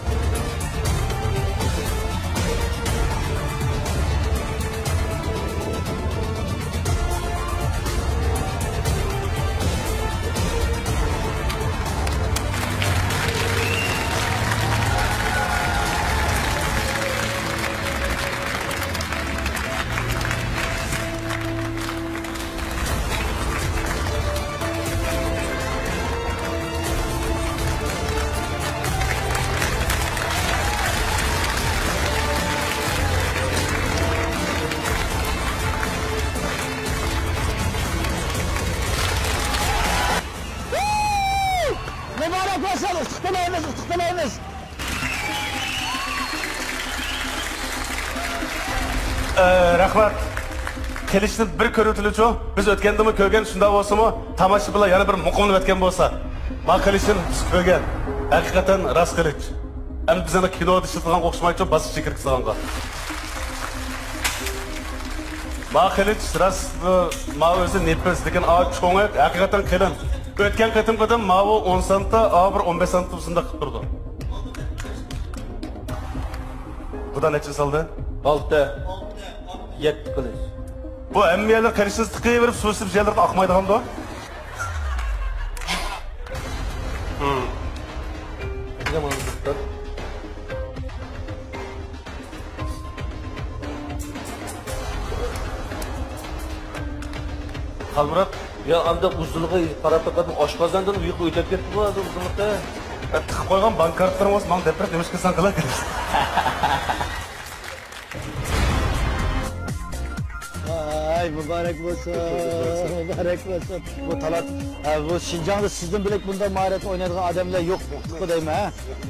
Speaker 5: Tıklanayımız.
Speaker 6: Rahmat. Kelishni bir ko'ruvchilik biz o'tgandimi ko'rgan shunda bo'lsa-mu, tomosha bilan yana bir muqimni o'tgan bo'lsa, ma kelishni biz ko'rgan. Haqiqatan ras qilich. Ham bizning kinoda ishlatgan o'xshamaycha bosib chekirib salonga. Ma qilich ras ma o'zi nepis degan cho'ngi haqiqatan qilin. O'tgan qatim ma bu 10 santda, bir 15 sant uzunda qilib turdi. Bu da necha soldi?
Speaker 9: 6 7 qilich.
Speaker 6: Bu emmiyalar qarishsiz tiqayverib suvsib yerlarga oqmaydiganda.
Speaker 9: Zamonimizda Qalmurat, ya anda uzunluğu qarab taqadim oshqozondan uyqu o'tib ketdi bu uzunlikda.
Speaker 6: Tiqib qo'ygan bank kartlarimiz men deb demoqchi san qila kerak.
Speaker 5: Ay mübarek olsun, mübarek olsun. Bu talat, bu Şinjan'da sizin bilek bunda maharet oynadığın adamlar yok bu değil mi ha?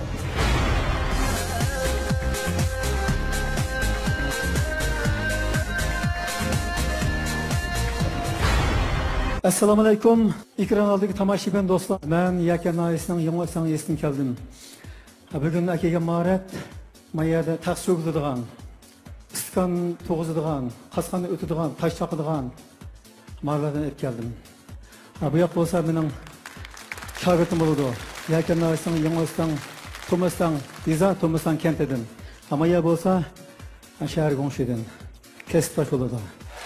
Speaker 4: Assalomu alaykum. Ekran oldidagi tomoshabin do'stlar. Men Yakan oilasining Yangisan esdan keldim. Bugun akaga maharet mayada tax so'g'izadigan, iskan to'g'izadigan, qasqanni o'tadigan, tosh chaqadigan mahalladan olib keldim. Bu yoq bo'lsa mening shogirdim bo'ladi. Yakan oilasining Yangisan To'masdan, Diza To'masdan kentidan. Amaya bo'lsa shahar Go'ngshidan. Kesibtosh bo'ladi.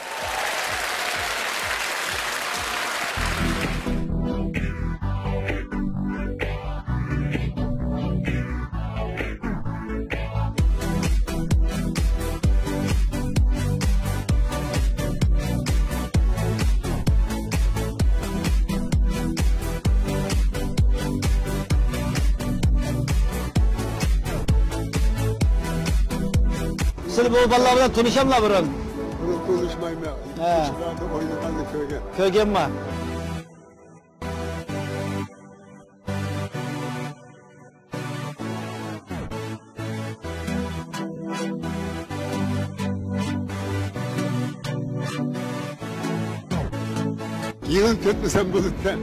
Speaker 5: Siz bu balalar bilan tanışamlar burun.
Speaker 3: Bunu konuşmayma. Kuşlarda oynagandı köyge.
Speaker 5: Köygen mi?
Speaker 3: Yığın kötmesen buluttan.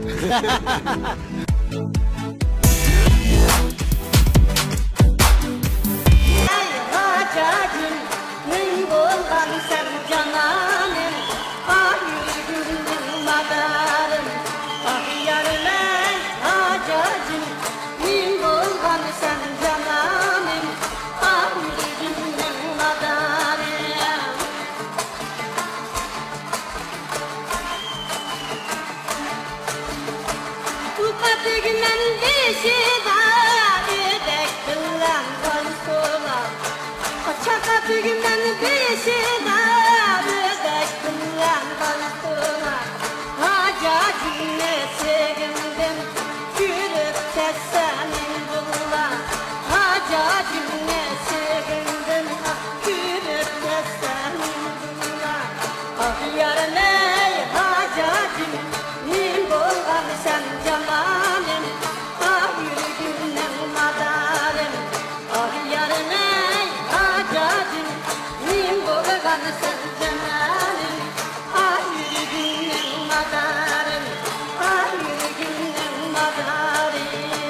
Speaker 16: Çaka tügümden bir şey daha ödek
Speaker 18: ben balıktıma Hacacını sevimdim Gülüp kessenin bulla Hacacını sevimdim Gülüp kessenin bulla Ah yarın ey hacacım Nim bolgan sen cemalim Ah yürügümden madarım Ah yarın ey hacacım Nim bolgan sen cemalim Ah yürügümden madarım Ah yürügümden madarım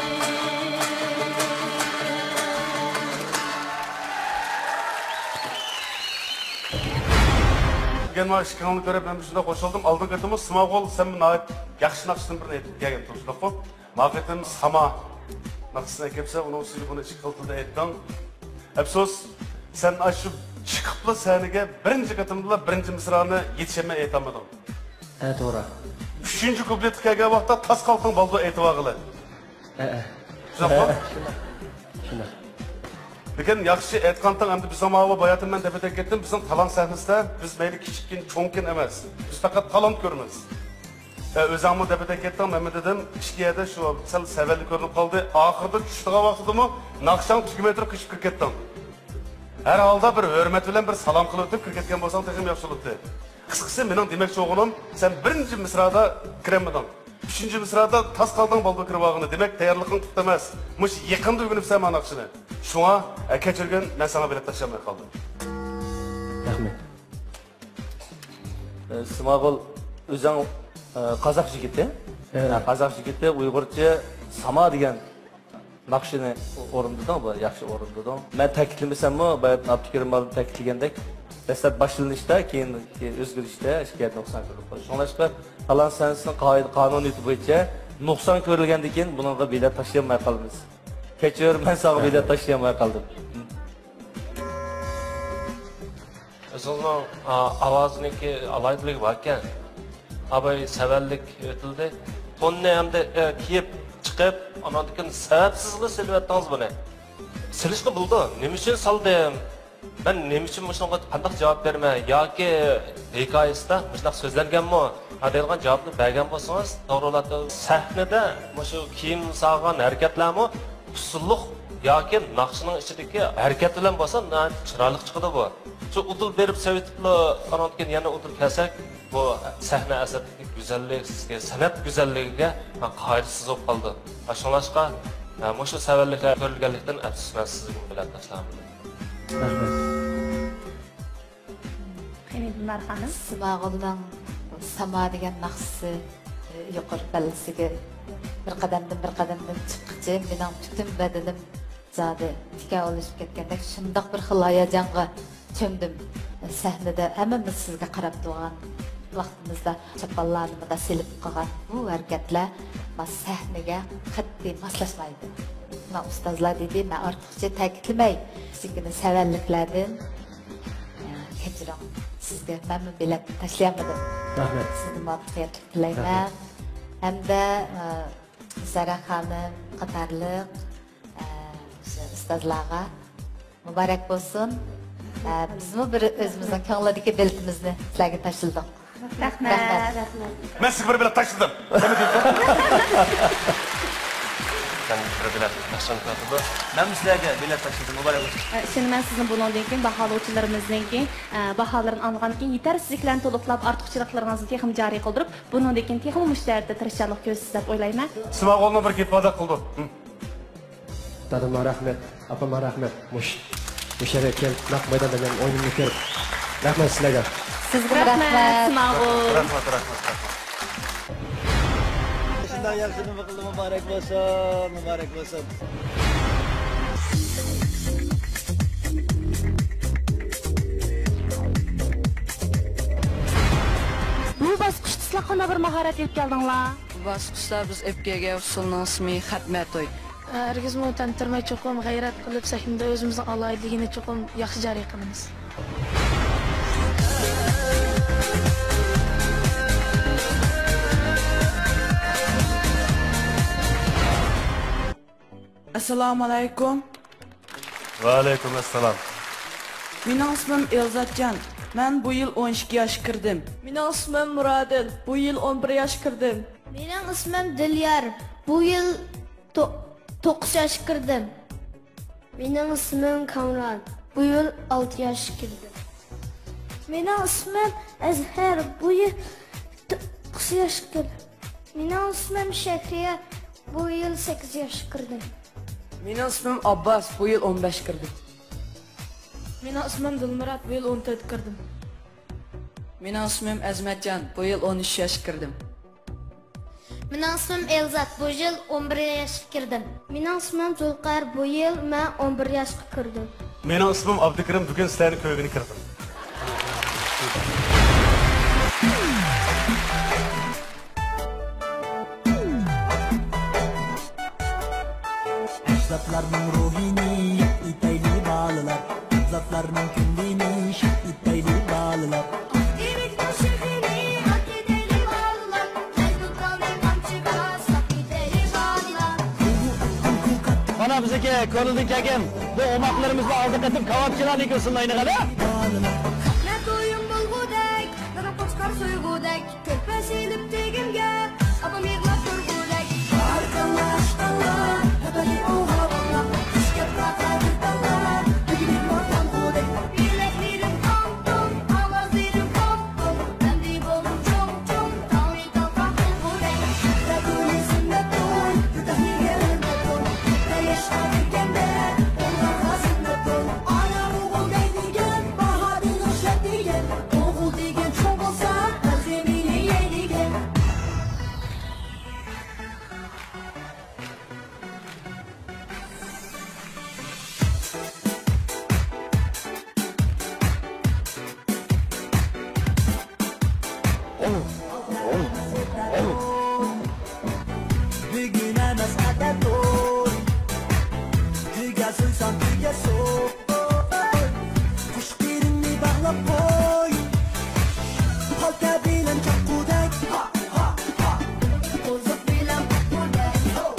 Speaker 6: Genel şıkkınlık görüp ben şunda koşuldum. Aldın kırtımı Smagol sen mi nahit yakşı nakşının birine ettik gelgen turşuluk bu. Mağetim Sama nakşısına kepse onun suyu bunu çıkıltıda ettin. Epsos sen aşı çıkıplı senige birinci katımda birinci mısrağını yetişeme etemedim.
Speaker 13: Evet doğru.
Speaker 6: Üçüncü kublet kege vakta tas kalkın baldo etevağılı. Şuna mı?
Speaker 13: Şuna.
Speaker 6: Lekin yaxshi aytgandan endi biz amava bayatım men tepedek ketdim. Bizning talant sahnesida biz mayli kichikkin, cho'ngkin emas. Biz faqat talant ko'ramiz. O'zimni tepedek ketdim, men dedim, ishkiyada shu sal savalli ko'rinib qoldi. Oxirida tushdigan vaqtidami naqshang 2 metr qishib kirib ketdim. Har holda bir hurmat bilan bir salom qilib o'tib kirib ketgan bo'lsang, texim yaxshi bo'libdi. Qisqasi mening demoqchi o'g'lim, sen birinchi misrada kiremeding. Üçüncü mısrada tas kaldığın baldo kırvağını demek tayarlıkın tutamaz. Muş yakında uygunup sen manakşını. Şuna keçirgen ben sana bilet taşıyamaya kaldım.
Speaker 13: Rahmet.
Speaker 9: Smagol o'zing qozoq yigiti. Qozoq yigiti Uyg'urcha Sama degan naqshini o'rindading, bu yaxshi o'rindading. Men ta'kidlamasam-mu, bayat Abdukarim olim ta'kidlagandek, dastlab boshlanishda, keyin o'zgarishda ishga nuqson ko'rildi. Shunlashqa talant sahnesinin qonuniyati bo'yicha nuqson ko'rilgandan keyin bunga bilet tashlamay qolamiz. Kechir, men senga bilet tashlamay qoldim.
Speaker 8: O'zingning ovoziniki alaydilik bor ekan. Abay savallik o'tildi. Tonni hamda kiyib chiqib, anadikin sababsizlik silvatdingiz buni. Silishni bildi. Nima uchun soldim? Ben nima uchun shunga qanday javob bermay yoki hikoyasida shunday so'zlanganmi? Adaydigan javobni bergan bo'lsangiz, to'g'riladi. Sahnada shu kiyim solgan harakatlarmi usulliq yoki naqshning ichidagi harakat bilan bo'lsa, chiroyli chiqadi bu. Shu udul berib sevitibli anadikin yana udul kelsak, bu sahna asadagi go'zallik, san'at go'zalligiga qoidasiz bo'lib qoldi. Shunlashqa shu savolliklar ko'rilganlikdan afsusman sizga bilan tashladim.
Speaker 13: Rahmet.
Speaker 12: Qiymatli xonim,
Speaker 7: Smagolning Sama degan naqshisi yuqori pallasiga bir qadamdan chiqqicha mening butun badanim zodi tika olishib ketgandek shundoq bir xil hayajonga cho'mdim. Sahnada hammamiz sizga qarab turgan vaqtimizda chapallarni da silib qolgan bu harakatlar sahnaga qat'iy moslashmaydi. Men ustozlar dedi, men ortiqcha ta'kidlamay, sizga savalliklardan kechiring. Sizga men bilet tashlayamadim.
Speaker 13: Rahmet.
Speaker 7: Sizni muvaffaqiyat tilayman. Hamda Zara xonim qatorliq ustozlarga muborak bo'lsin. Bizmi bir o'zimizning ko'ngildagi beltimizni sizlarga tashladik.
Speaker 12: Rahmat.
Speaker 6: Ben sizga bir bilet taşladım.
Speaker 5: Ben sizlarga bilet taşladım. Muborak bo'lsin.
Speaker 12: Şimdi men sizni bundan keyin baholovchilarimizning baholarini olgandan keyin yetersizliklarni to'liqlab ortiqchiliklaringizni texnik joriy qildirib, bundan keyin texnik mushtarda tirishchilik ko'rsiz deb o'ylayman.
Speaker 6: Smagolni bir gap va'da qildi.
Speaker 13: Dadama rahmet, apama rahmet. Mush yerga kelib, naq maydonda men o'yinimni ko'rib. Rahmet sizlarga.
Speaker 12: Sizga rahmat, Smagol.
Speaker 6: Rahmat.
Speaker 5: Shundan yaxshi nima qildi, muborak bo'lsin.
Speaker 12: Bu bosqichda sizlar qanday bir mahorat yetib keldinglar?
Speaker 14: Bu bosqichda biz FKG usulning ismi Xatmatoy.
Speaker 19: Herkesni tantirmay cho'qim g'ayrat qilib sahnada o'zimizning alohidligini cho'qim yaxshi joriy qilamiz.
Speaker 14: Assalomu alaykum.
Speaker 6: Va alaykum assalom.
Speaker 14: Mening ismim Elzatjon. Ben bu yıl 12 yaş kirdim. Benim ismim Muradil. Bu yıl 11 yaş kirdim.
Speaker 15: Benim ismim Dilyar. Bu yıl 9 yaş kirdim. Benim ismim Kamran. Bu yıl 6 yaş kirdim. Benim ismim Ezher. Bu yıl 9 yaş kirdim. Benim ismim Şekriye. Bu yıl 8 yaş kirdim.
Speaker 20: Benim ismim Abbas. Bu yıl 15 kirdim.
Speaker 14: Benim ismim Dilmurat. Bu yıl 14 kirdim.
Speaker 20: Benim ismim Ezmetcan. Bu yıl 13 yaş kirdim.
Speaker 15: Benim ismim Elzat. Bu yıl 11 yaş kirdim. Benim ismim Zulkar. Bu yıl ben 11 yaş kirdim.
Speaker 6: Benim ismim Abdülkerim. Bugün sizlerin köyüne kirdim.
Speaker 16: Zatlarının ruhini iteyli bağlılar. Zatlarının kündini iteyli bağlılar.
Speaker 5: Bana bizeki konudun kekim. Bu omaklarımızla aldık atıp kavapçılarla yıkılsın aynı kadar.
Speaker 15: Ne doyum bulgudek, ne de koçkar soygudek. Körpe silip tegimge, abam yıkla kurgudek. Arkadaşlar, hebeli o havalar. İşke bırakar dallar, ögülüm ortam kudek. Bileklerim tom tom, avazlarım pom pom. Ben de bolum çom çom, tavri tavrak kudek. Ne doyusun ne doy, yudahi yerim ne doy. Ne yaşadık gende, onlar hazır ne doy. Ana oğul deydigen, bahadın hoşet digen. Oğul degen çok olsa, özlemini yedigen.
Speaker 16: Bugün emez adet oy. Hüge suysan hüge soy. Kuş birini bağlap koy. Halka bilen çakudek.
Speaker 15: Bozuk bilen pakudek.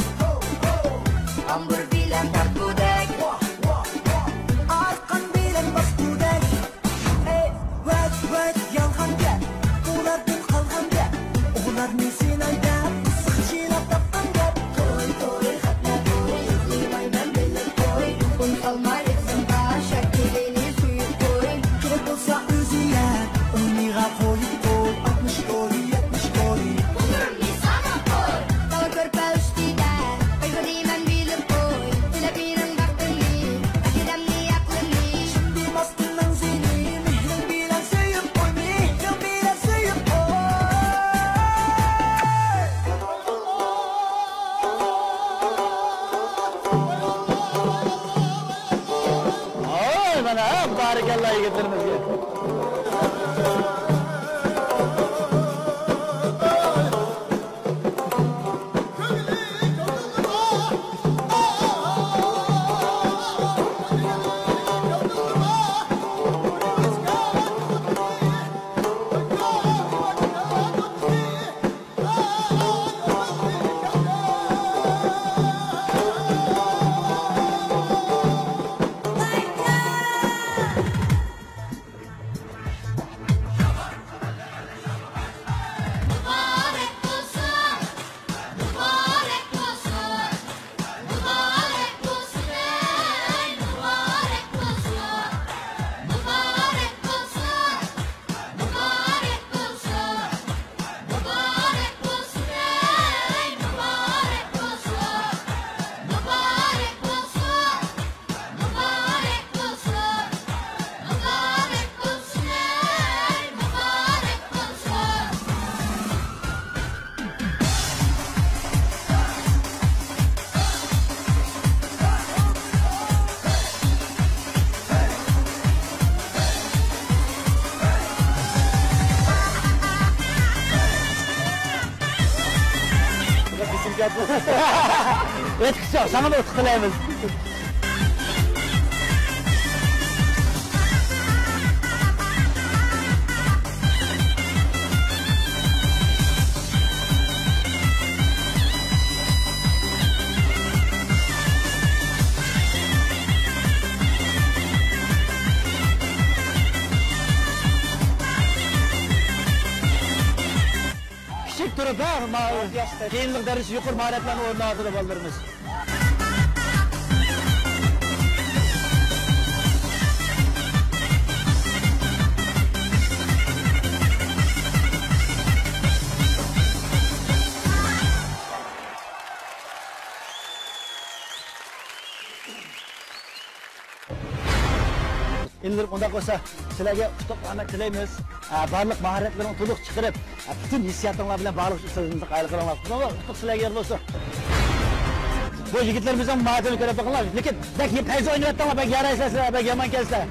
Speaker 15: Ambur bilen pakudek.
Speaker 16: Arkan bilen baskudek. Wet wet yalgan gel. Ulardan kalgan gel. Oğlar nesin ayda. Sıkçılap tapkan gel.
Speaker 15: Toy toy hatna toy. Yıklimay ben bilen toy. Un kalmay etsin taşa. Kelini suyu koy.
Speaker 16: Gerek olsa özü yer. Oyniga koyup koy. 60 koy 70 koy.
Speaker 15: Bulurum nisana koy. Dağ körpe üstüde. Kaygı dimen bilip koy. Dile birin baktırlı. Akidemli aklımlı.
Speaker 16: Şimdi bastından seni. Mihrin bilen söyüp koy. Mihrin bilen söyüp koy.
Speaker 5: Oy bana barikallah getiriniz ya.
Speaker 15: Mübarek olsun. Mübarek olsun. Mübarek olsun. Ey mübarek olsun. Mübarek olsun. Mübarek olsun. Mübarek olsun. Ey mübarek olsun. Mübarek olsun. Mübarek olsun. Mübarek olsun. Ey mübarek olsun.
Speaker 5: Ötküsü sana da ötküleyiz. çek durup ha, keyinlik dersi yukarı maharetlerini ornatılı ballarımız. Endi unda bo'lsa sizlarga qutlug' rahmat tilaymiz. Barliq mahoratlarini to'liq chiqarib, butun hissiyotinglar bilan barliq ishlarimizni qayil qilinglar. Qutlug' sizlarga bo'lsin. Bu yigitlarimiz ham mahoratini ko'rib qilinglar. Lekin bak qaysi o'ynayaptilar, bak yaraysizlar, bak yomon kelsizlar.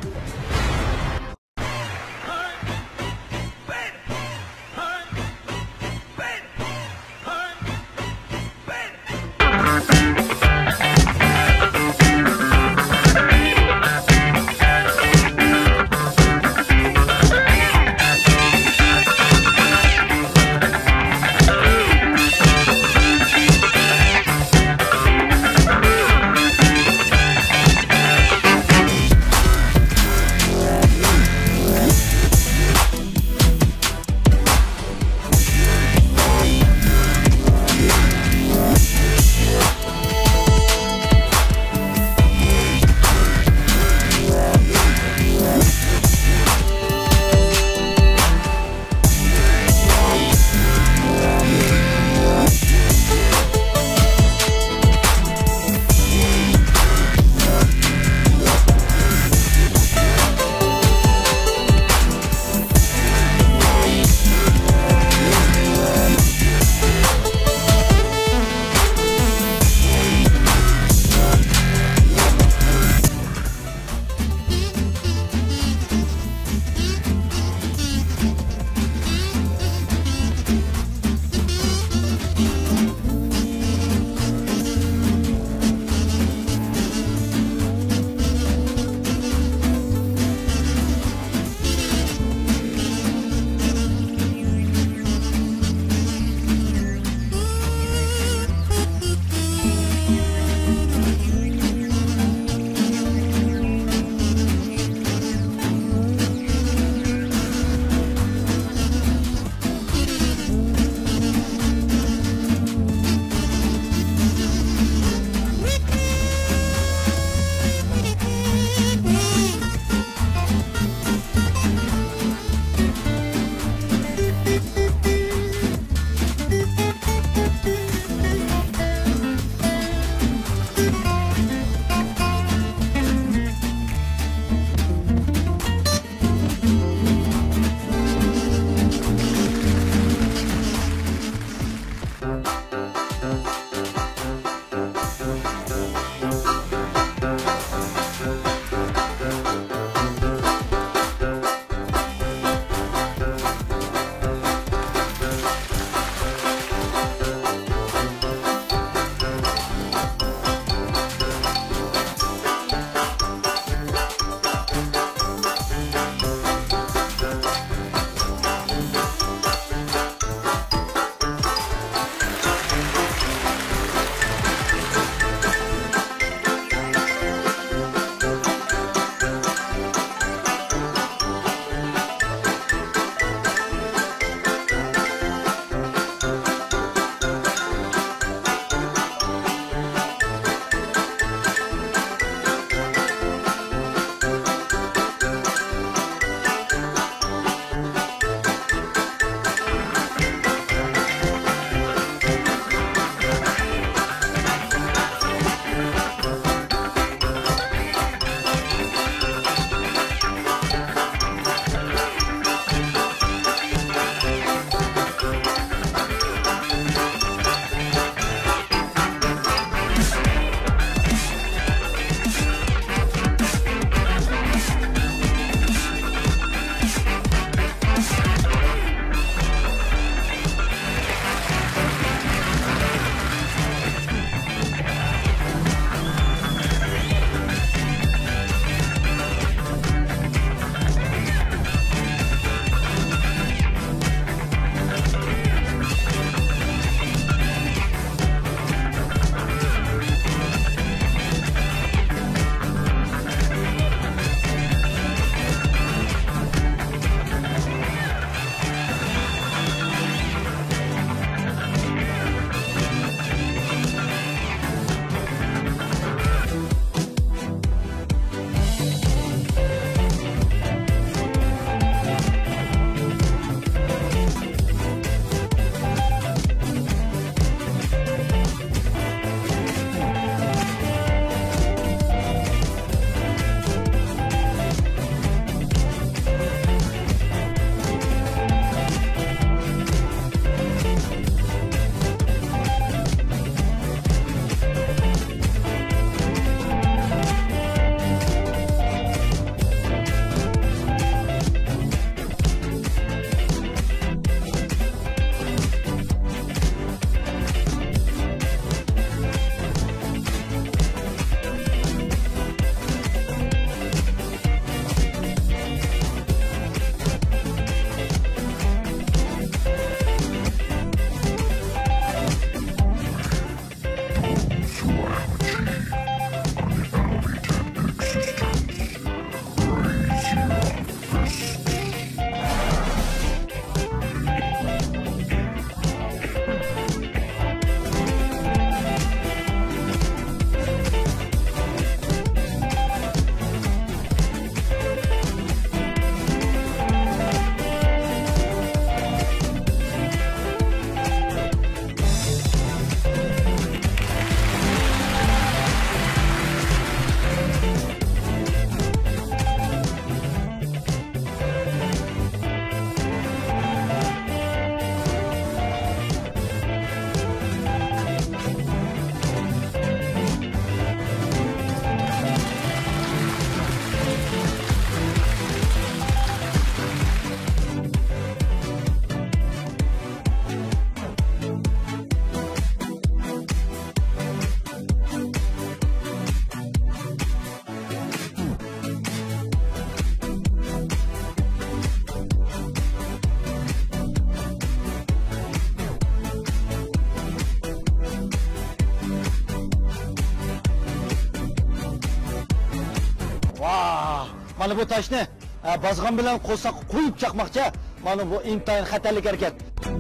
Speaker 5: Mana bu toshni bozg'on bilan qo'lsa qo'yib chaqmoqchi. Mana bu intayin xatarli harakat.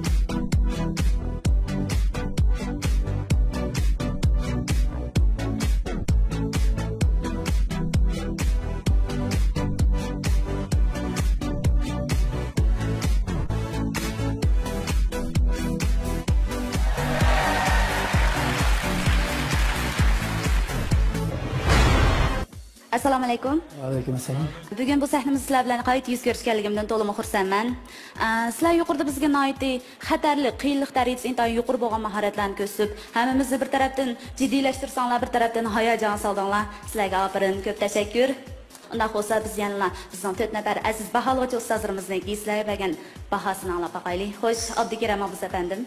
Speaker 2: Assalomu alaykum.
Speaker 4: Va alaykum assalom.
Speaker 2: Bugun bu sahnamiz sizlar bilan qayta yuz ko'rishganligimdan to'liq xursandman. Sizlar yuqorida bizga noiti xatarli, qiyinlik darajasi intayin yuqori bo'lgan mahoratlarni ko'rsatib, hammamizni bir tarafdan jiddiylashtirsanglar, bir tarafdan hayajon soldinglar. Sizlarga opirin, ko'p tashakkur. Undaq bo'lsa biz yana bizning 4 nafar aziz baholovchi ustozlarimizning sizlarga bergan bahosini anglab boqaylik. Xo'sh, Abdukaram Abuz afandim.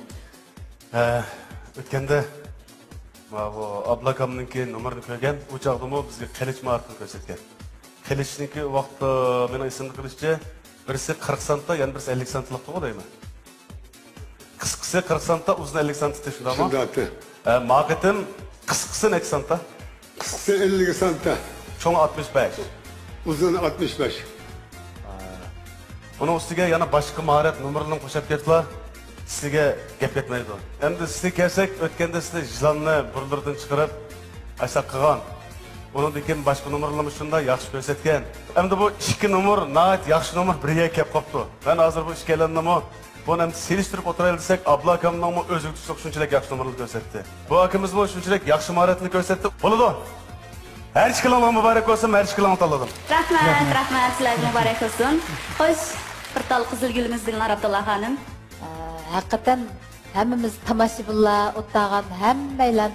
Speaker 6: O'tganda bu ablakamninki nomerini ko'rgan, u chaqdimi bizga qilich maharatini ko'rsatgan. Qilichniki vaqtda mening esimda qilishcha, birisi 40 santda, yana birisi 50 santlik deyman. Qisqasi 40 santda, uzun 50 santda shundami?
Speaker 3: Shundati.
Speaker 6: Maqitim qisqasi 2 santda.
Speaker 3: Qisqasi 50 santda.
Speaker 6: Cho'ng 65.
Speaker 3: Uzun 65.
Speaker 6: Bunun ustiga yana boshqa maharat nomerlarini qo'shib ketdilar. Sizga gap ketmaydi. Endi sizga kelsak, o'tganda siz jilonni burlardan chiqarib, asha qilgan. Undan keyin boshqa nomerlarni shunda yaxshi ko'rsatgan. Endi bu 2 nomer, nayt yaxshi nomer birga kelib qopti. Men hozir bu ikkalanni buni endi selishtirib o'tiraylik desak, Abla akamning o'zi shunchalik yaxshi nomerlarni ko'rsatdi. Bu akamiz bu shunchalik yaxshi mahoratni ko'rsatdi. Bo'ladi. Her işkilan mübarek olsun, her işkilan tanladım.
Speaker 2: Rahmat, sizlarga muborak olsun. Xo'sh, bir tal qizil gulimiz Dilnar Abdullah xonim.
Speaker 7: Hakikaten hemmimiz tomoshabinlar o'tgan hammaylar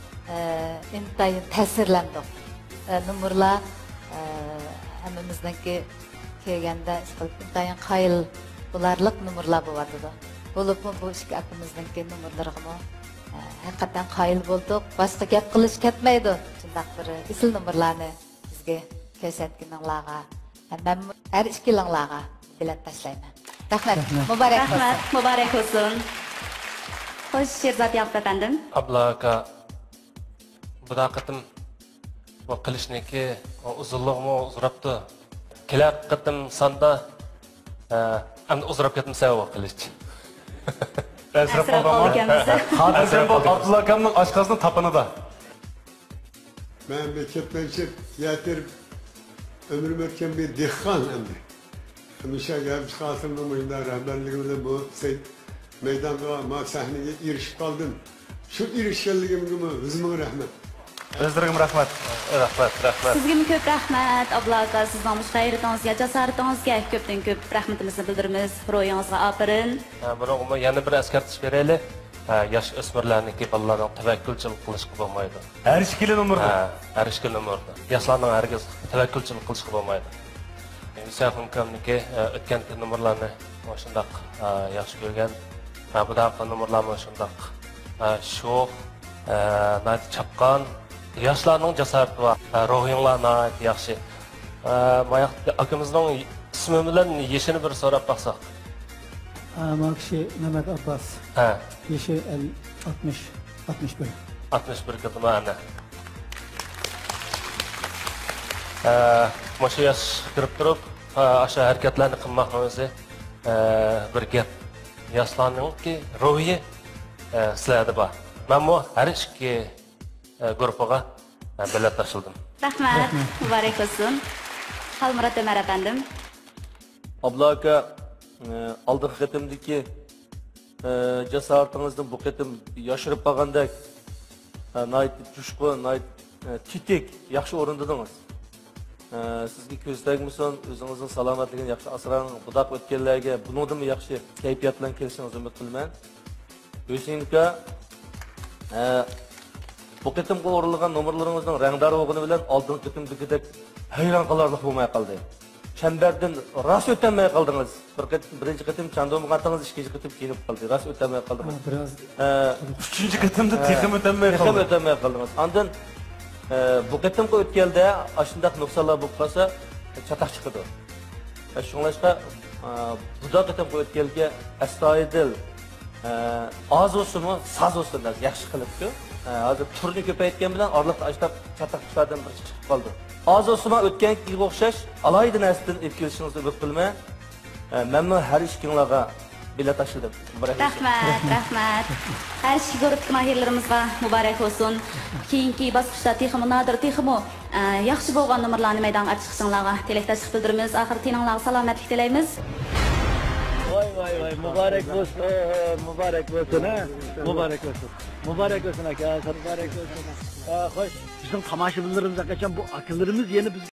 Speaker 7: intayin ta'sirlandik. Numurlar hammamizniki kelganda intayin qayil bularlik numurlar bo'ladi. Bo'lib bu ikki akamizniki numurlarga hakikaten qayil bo'ldik. Boshqa gap qilish ketmaydi. Shundaq bir isil numurlarni bizga ko'rsatganlarga, men har ikkilanlarga bilet tashlayman. Rahmat, muborak olsun. Xo'sh, Sherzod Yaqub afandim.
Speaker 8: Abla aka, bu daqiqatim bu qilishniki uzunlig'imi uzrabdi. Kelar qitim sonda endi uzrab ketmasa bu qilish.
Speaker 6: Asrab qolganmiz. Xotirjam bo'l, Abdulla akamning oshqozning tapinida.
Speaker 3: Men ketmenchik yatirib ömrüm o'tgan bir dehqon endi. Hamisha gelip çıkarsındım oyunda rahmetliğimle bu meydanda ma sahneye erişip kaldım. Şu erişkenliğim gibi hızmına rahmet.
Speaker 6: Özlerim rahmet. Rahmet.
Speaker 2: Sizga ko'p rahmat, Abla aka, sizning g'ayratingizga, jasoratingizga ko'pdan-ko'p rahmatimizni bildiramiz. Ro'yingizga opirin.
Speaker 8: Buni yana bir eskartish beraylik. Yosh o'smirlarniki bolalarning tavakkulchilik qilishga bo'lmaydi.
Speaker 6: Har ikkili nomerda.
Speaker 8: Har ikkili nomerda. Yoshlarning hargiz tavakkulchilik qilishga bo'lmaydi. Sen hukmniki o'tgan nomerlarni shundoq yaxshi ko'rgan. Bu daqiqa nomerlarni shundoq sho'x, nayt chapqon, yoshlarning jasorati va ruhinglarni yaxshi. Mayaq akamizning ismi bilan yeshini bir so'rab baqsaq.
Speaker 4: Makshi Mehmet Abbas. Yeshi 61.
Speaker 8: 61 qadam ana. Maşa yaş kirib turib, aşa hareketlarni qilmoqni o'zi bir gap. Yoshlarningki ruhi sizlarda bor. Men bu har ikki guruhga bilet tashildim.
Speaker 2: Rahmat, muborak olsun. Xalmurat Ömer afandim.
Speaker 9: Abla aka, oldingi qatimdagi jasoratingizni bu qatim yoshirib qolgandek, nayt jushqu, nayt titik yaxshi o'rindadingiz. Sizga ko'zdagmisan, o'zingizning salomatligini yaxshi asrang, budaq o'tganlarga bundan yaxshi kayfiyat bilan kelishingizni umid qilaman. O'zingizga bu qatimga o'rilgan nomerlaringizning rangdorligini bilan oldingi qatimdagidek hayron qolarlik bo'lmay qoldi. Çemberden ras ötemeye kaldınız. Birinci kıtım çandığımı kattınız, ikinci kıtım giyinip kaldı. Ras ötemeye kaldınız.
Speaker 6: Üçüncü kıtımda tekim ötemeye kaldınız.
Speaker 9: Tekim ötemeye kaldınız. Andın bu kıtımda ötkelde aşındak noksalar bu kalsa çatak çıkıdı. Şunlaşka bu da kıtımda ötkelge estayidil az olsun mu, saz olsun da yaxşı kılıptı. Hazır turunu köpeytken bilen arlıkta açtap çatak çıkardan bir çıkıp kaldı. Az Osman o'tgan yilga o'xshash alayda narsadan olib kelishingizni umid qilmay, men har ikkinlarga bilet tashladim.
Speaker 2: Rahmat. Her şey görüp mahirlerimizga mübarek olsun. Keyinki basqıçta texmi nadir texmi yaxshi bo'lgan nomerlarni maydonga chiqishinglarga tilakdoshlik bildiramiz. Oxir tininglarga salomatlik tilaymiz.
Speaker 5: Vay, mübarek olsun, mübarek olsun ha. Mübarek olsun. Mübarek olsun aka, mübarek olsun. Hoş, bizim tomoshabinlarimizga qachon bu akıllarımız yeni biz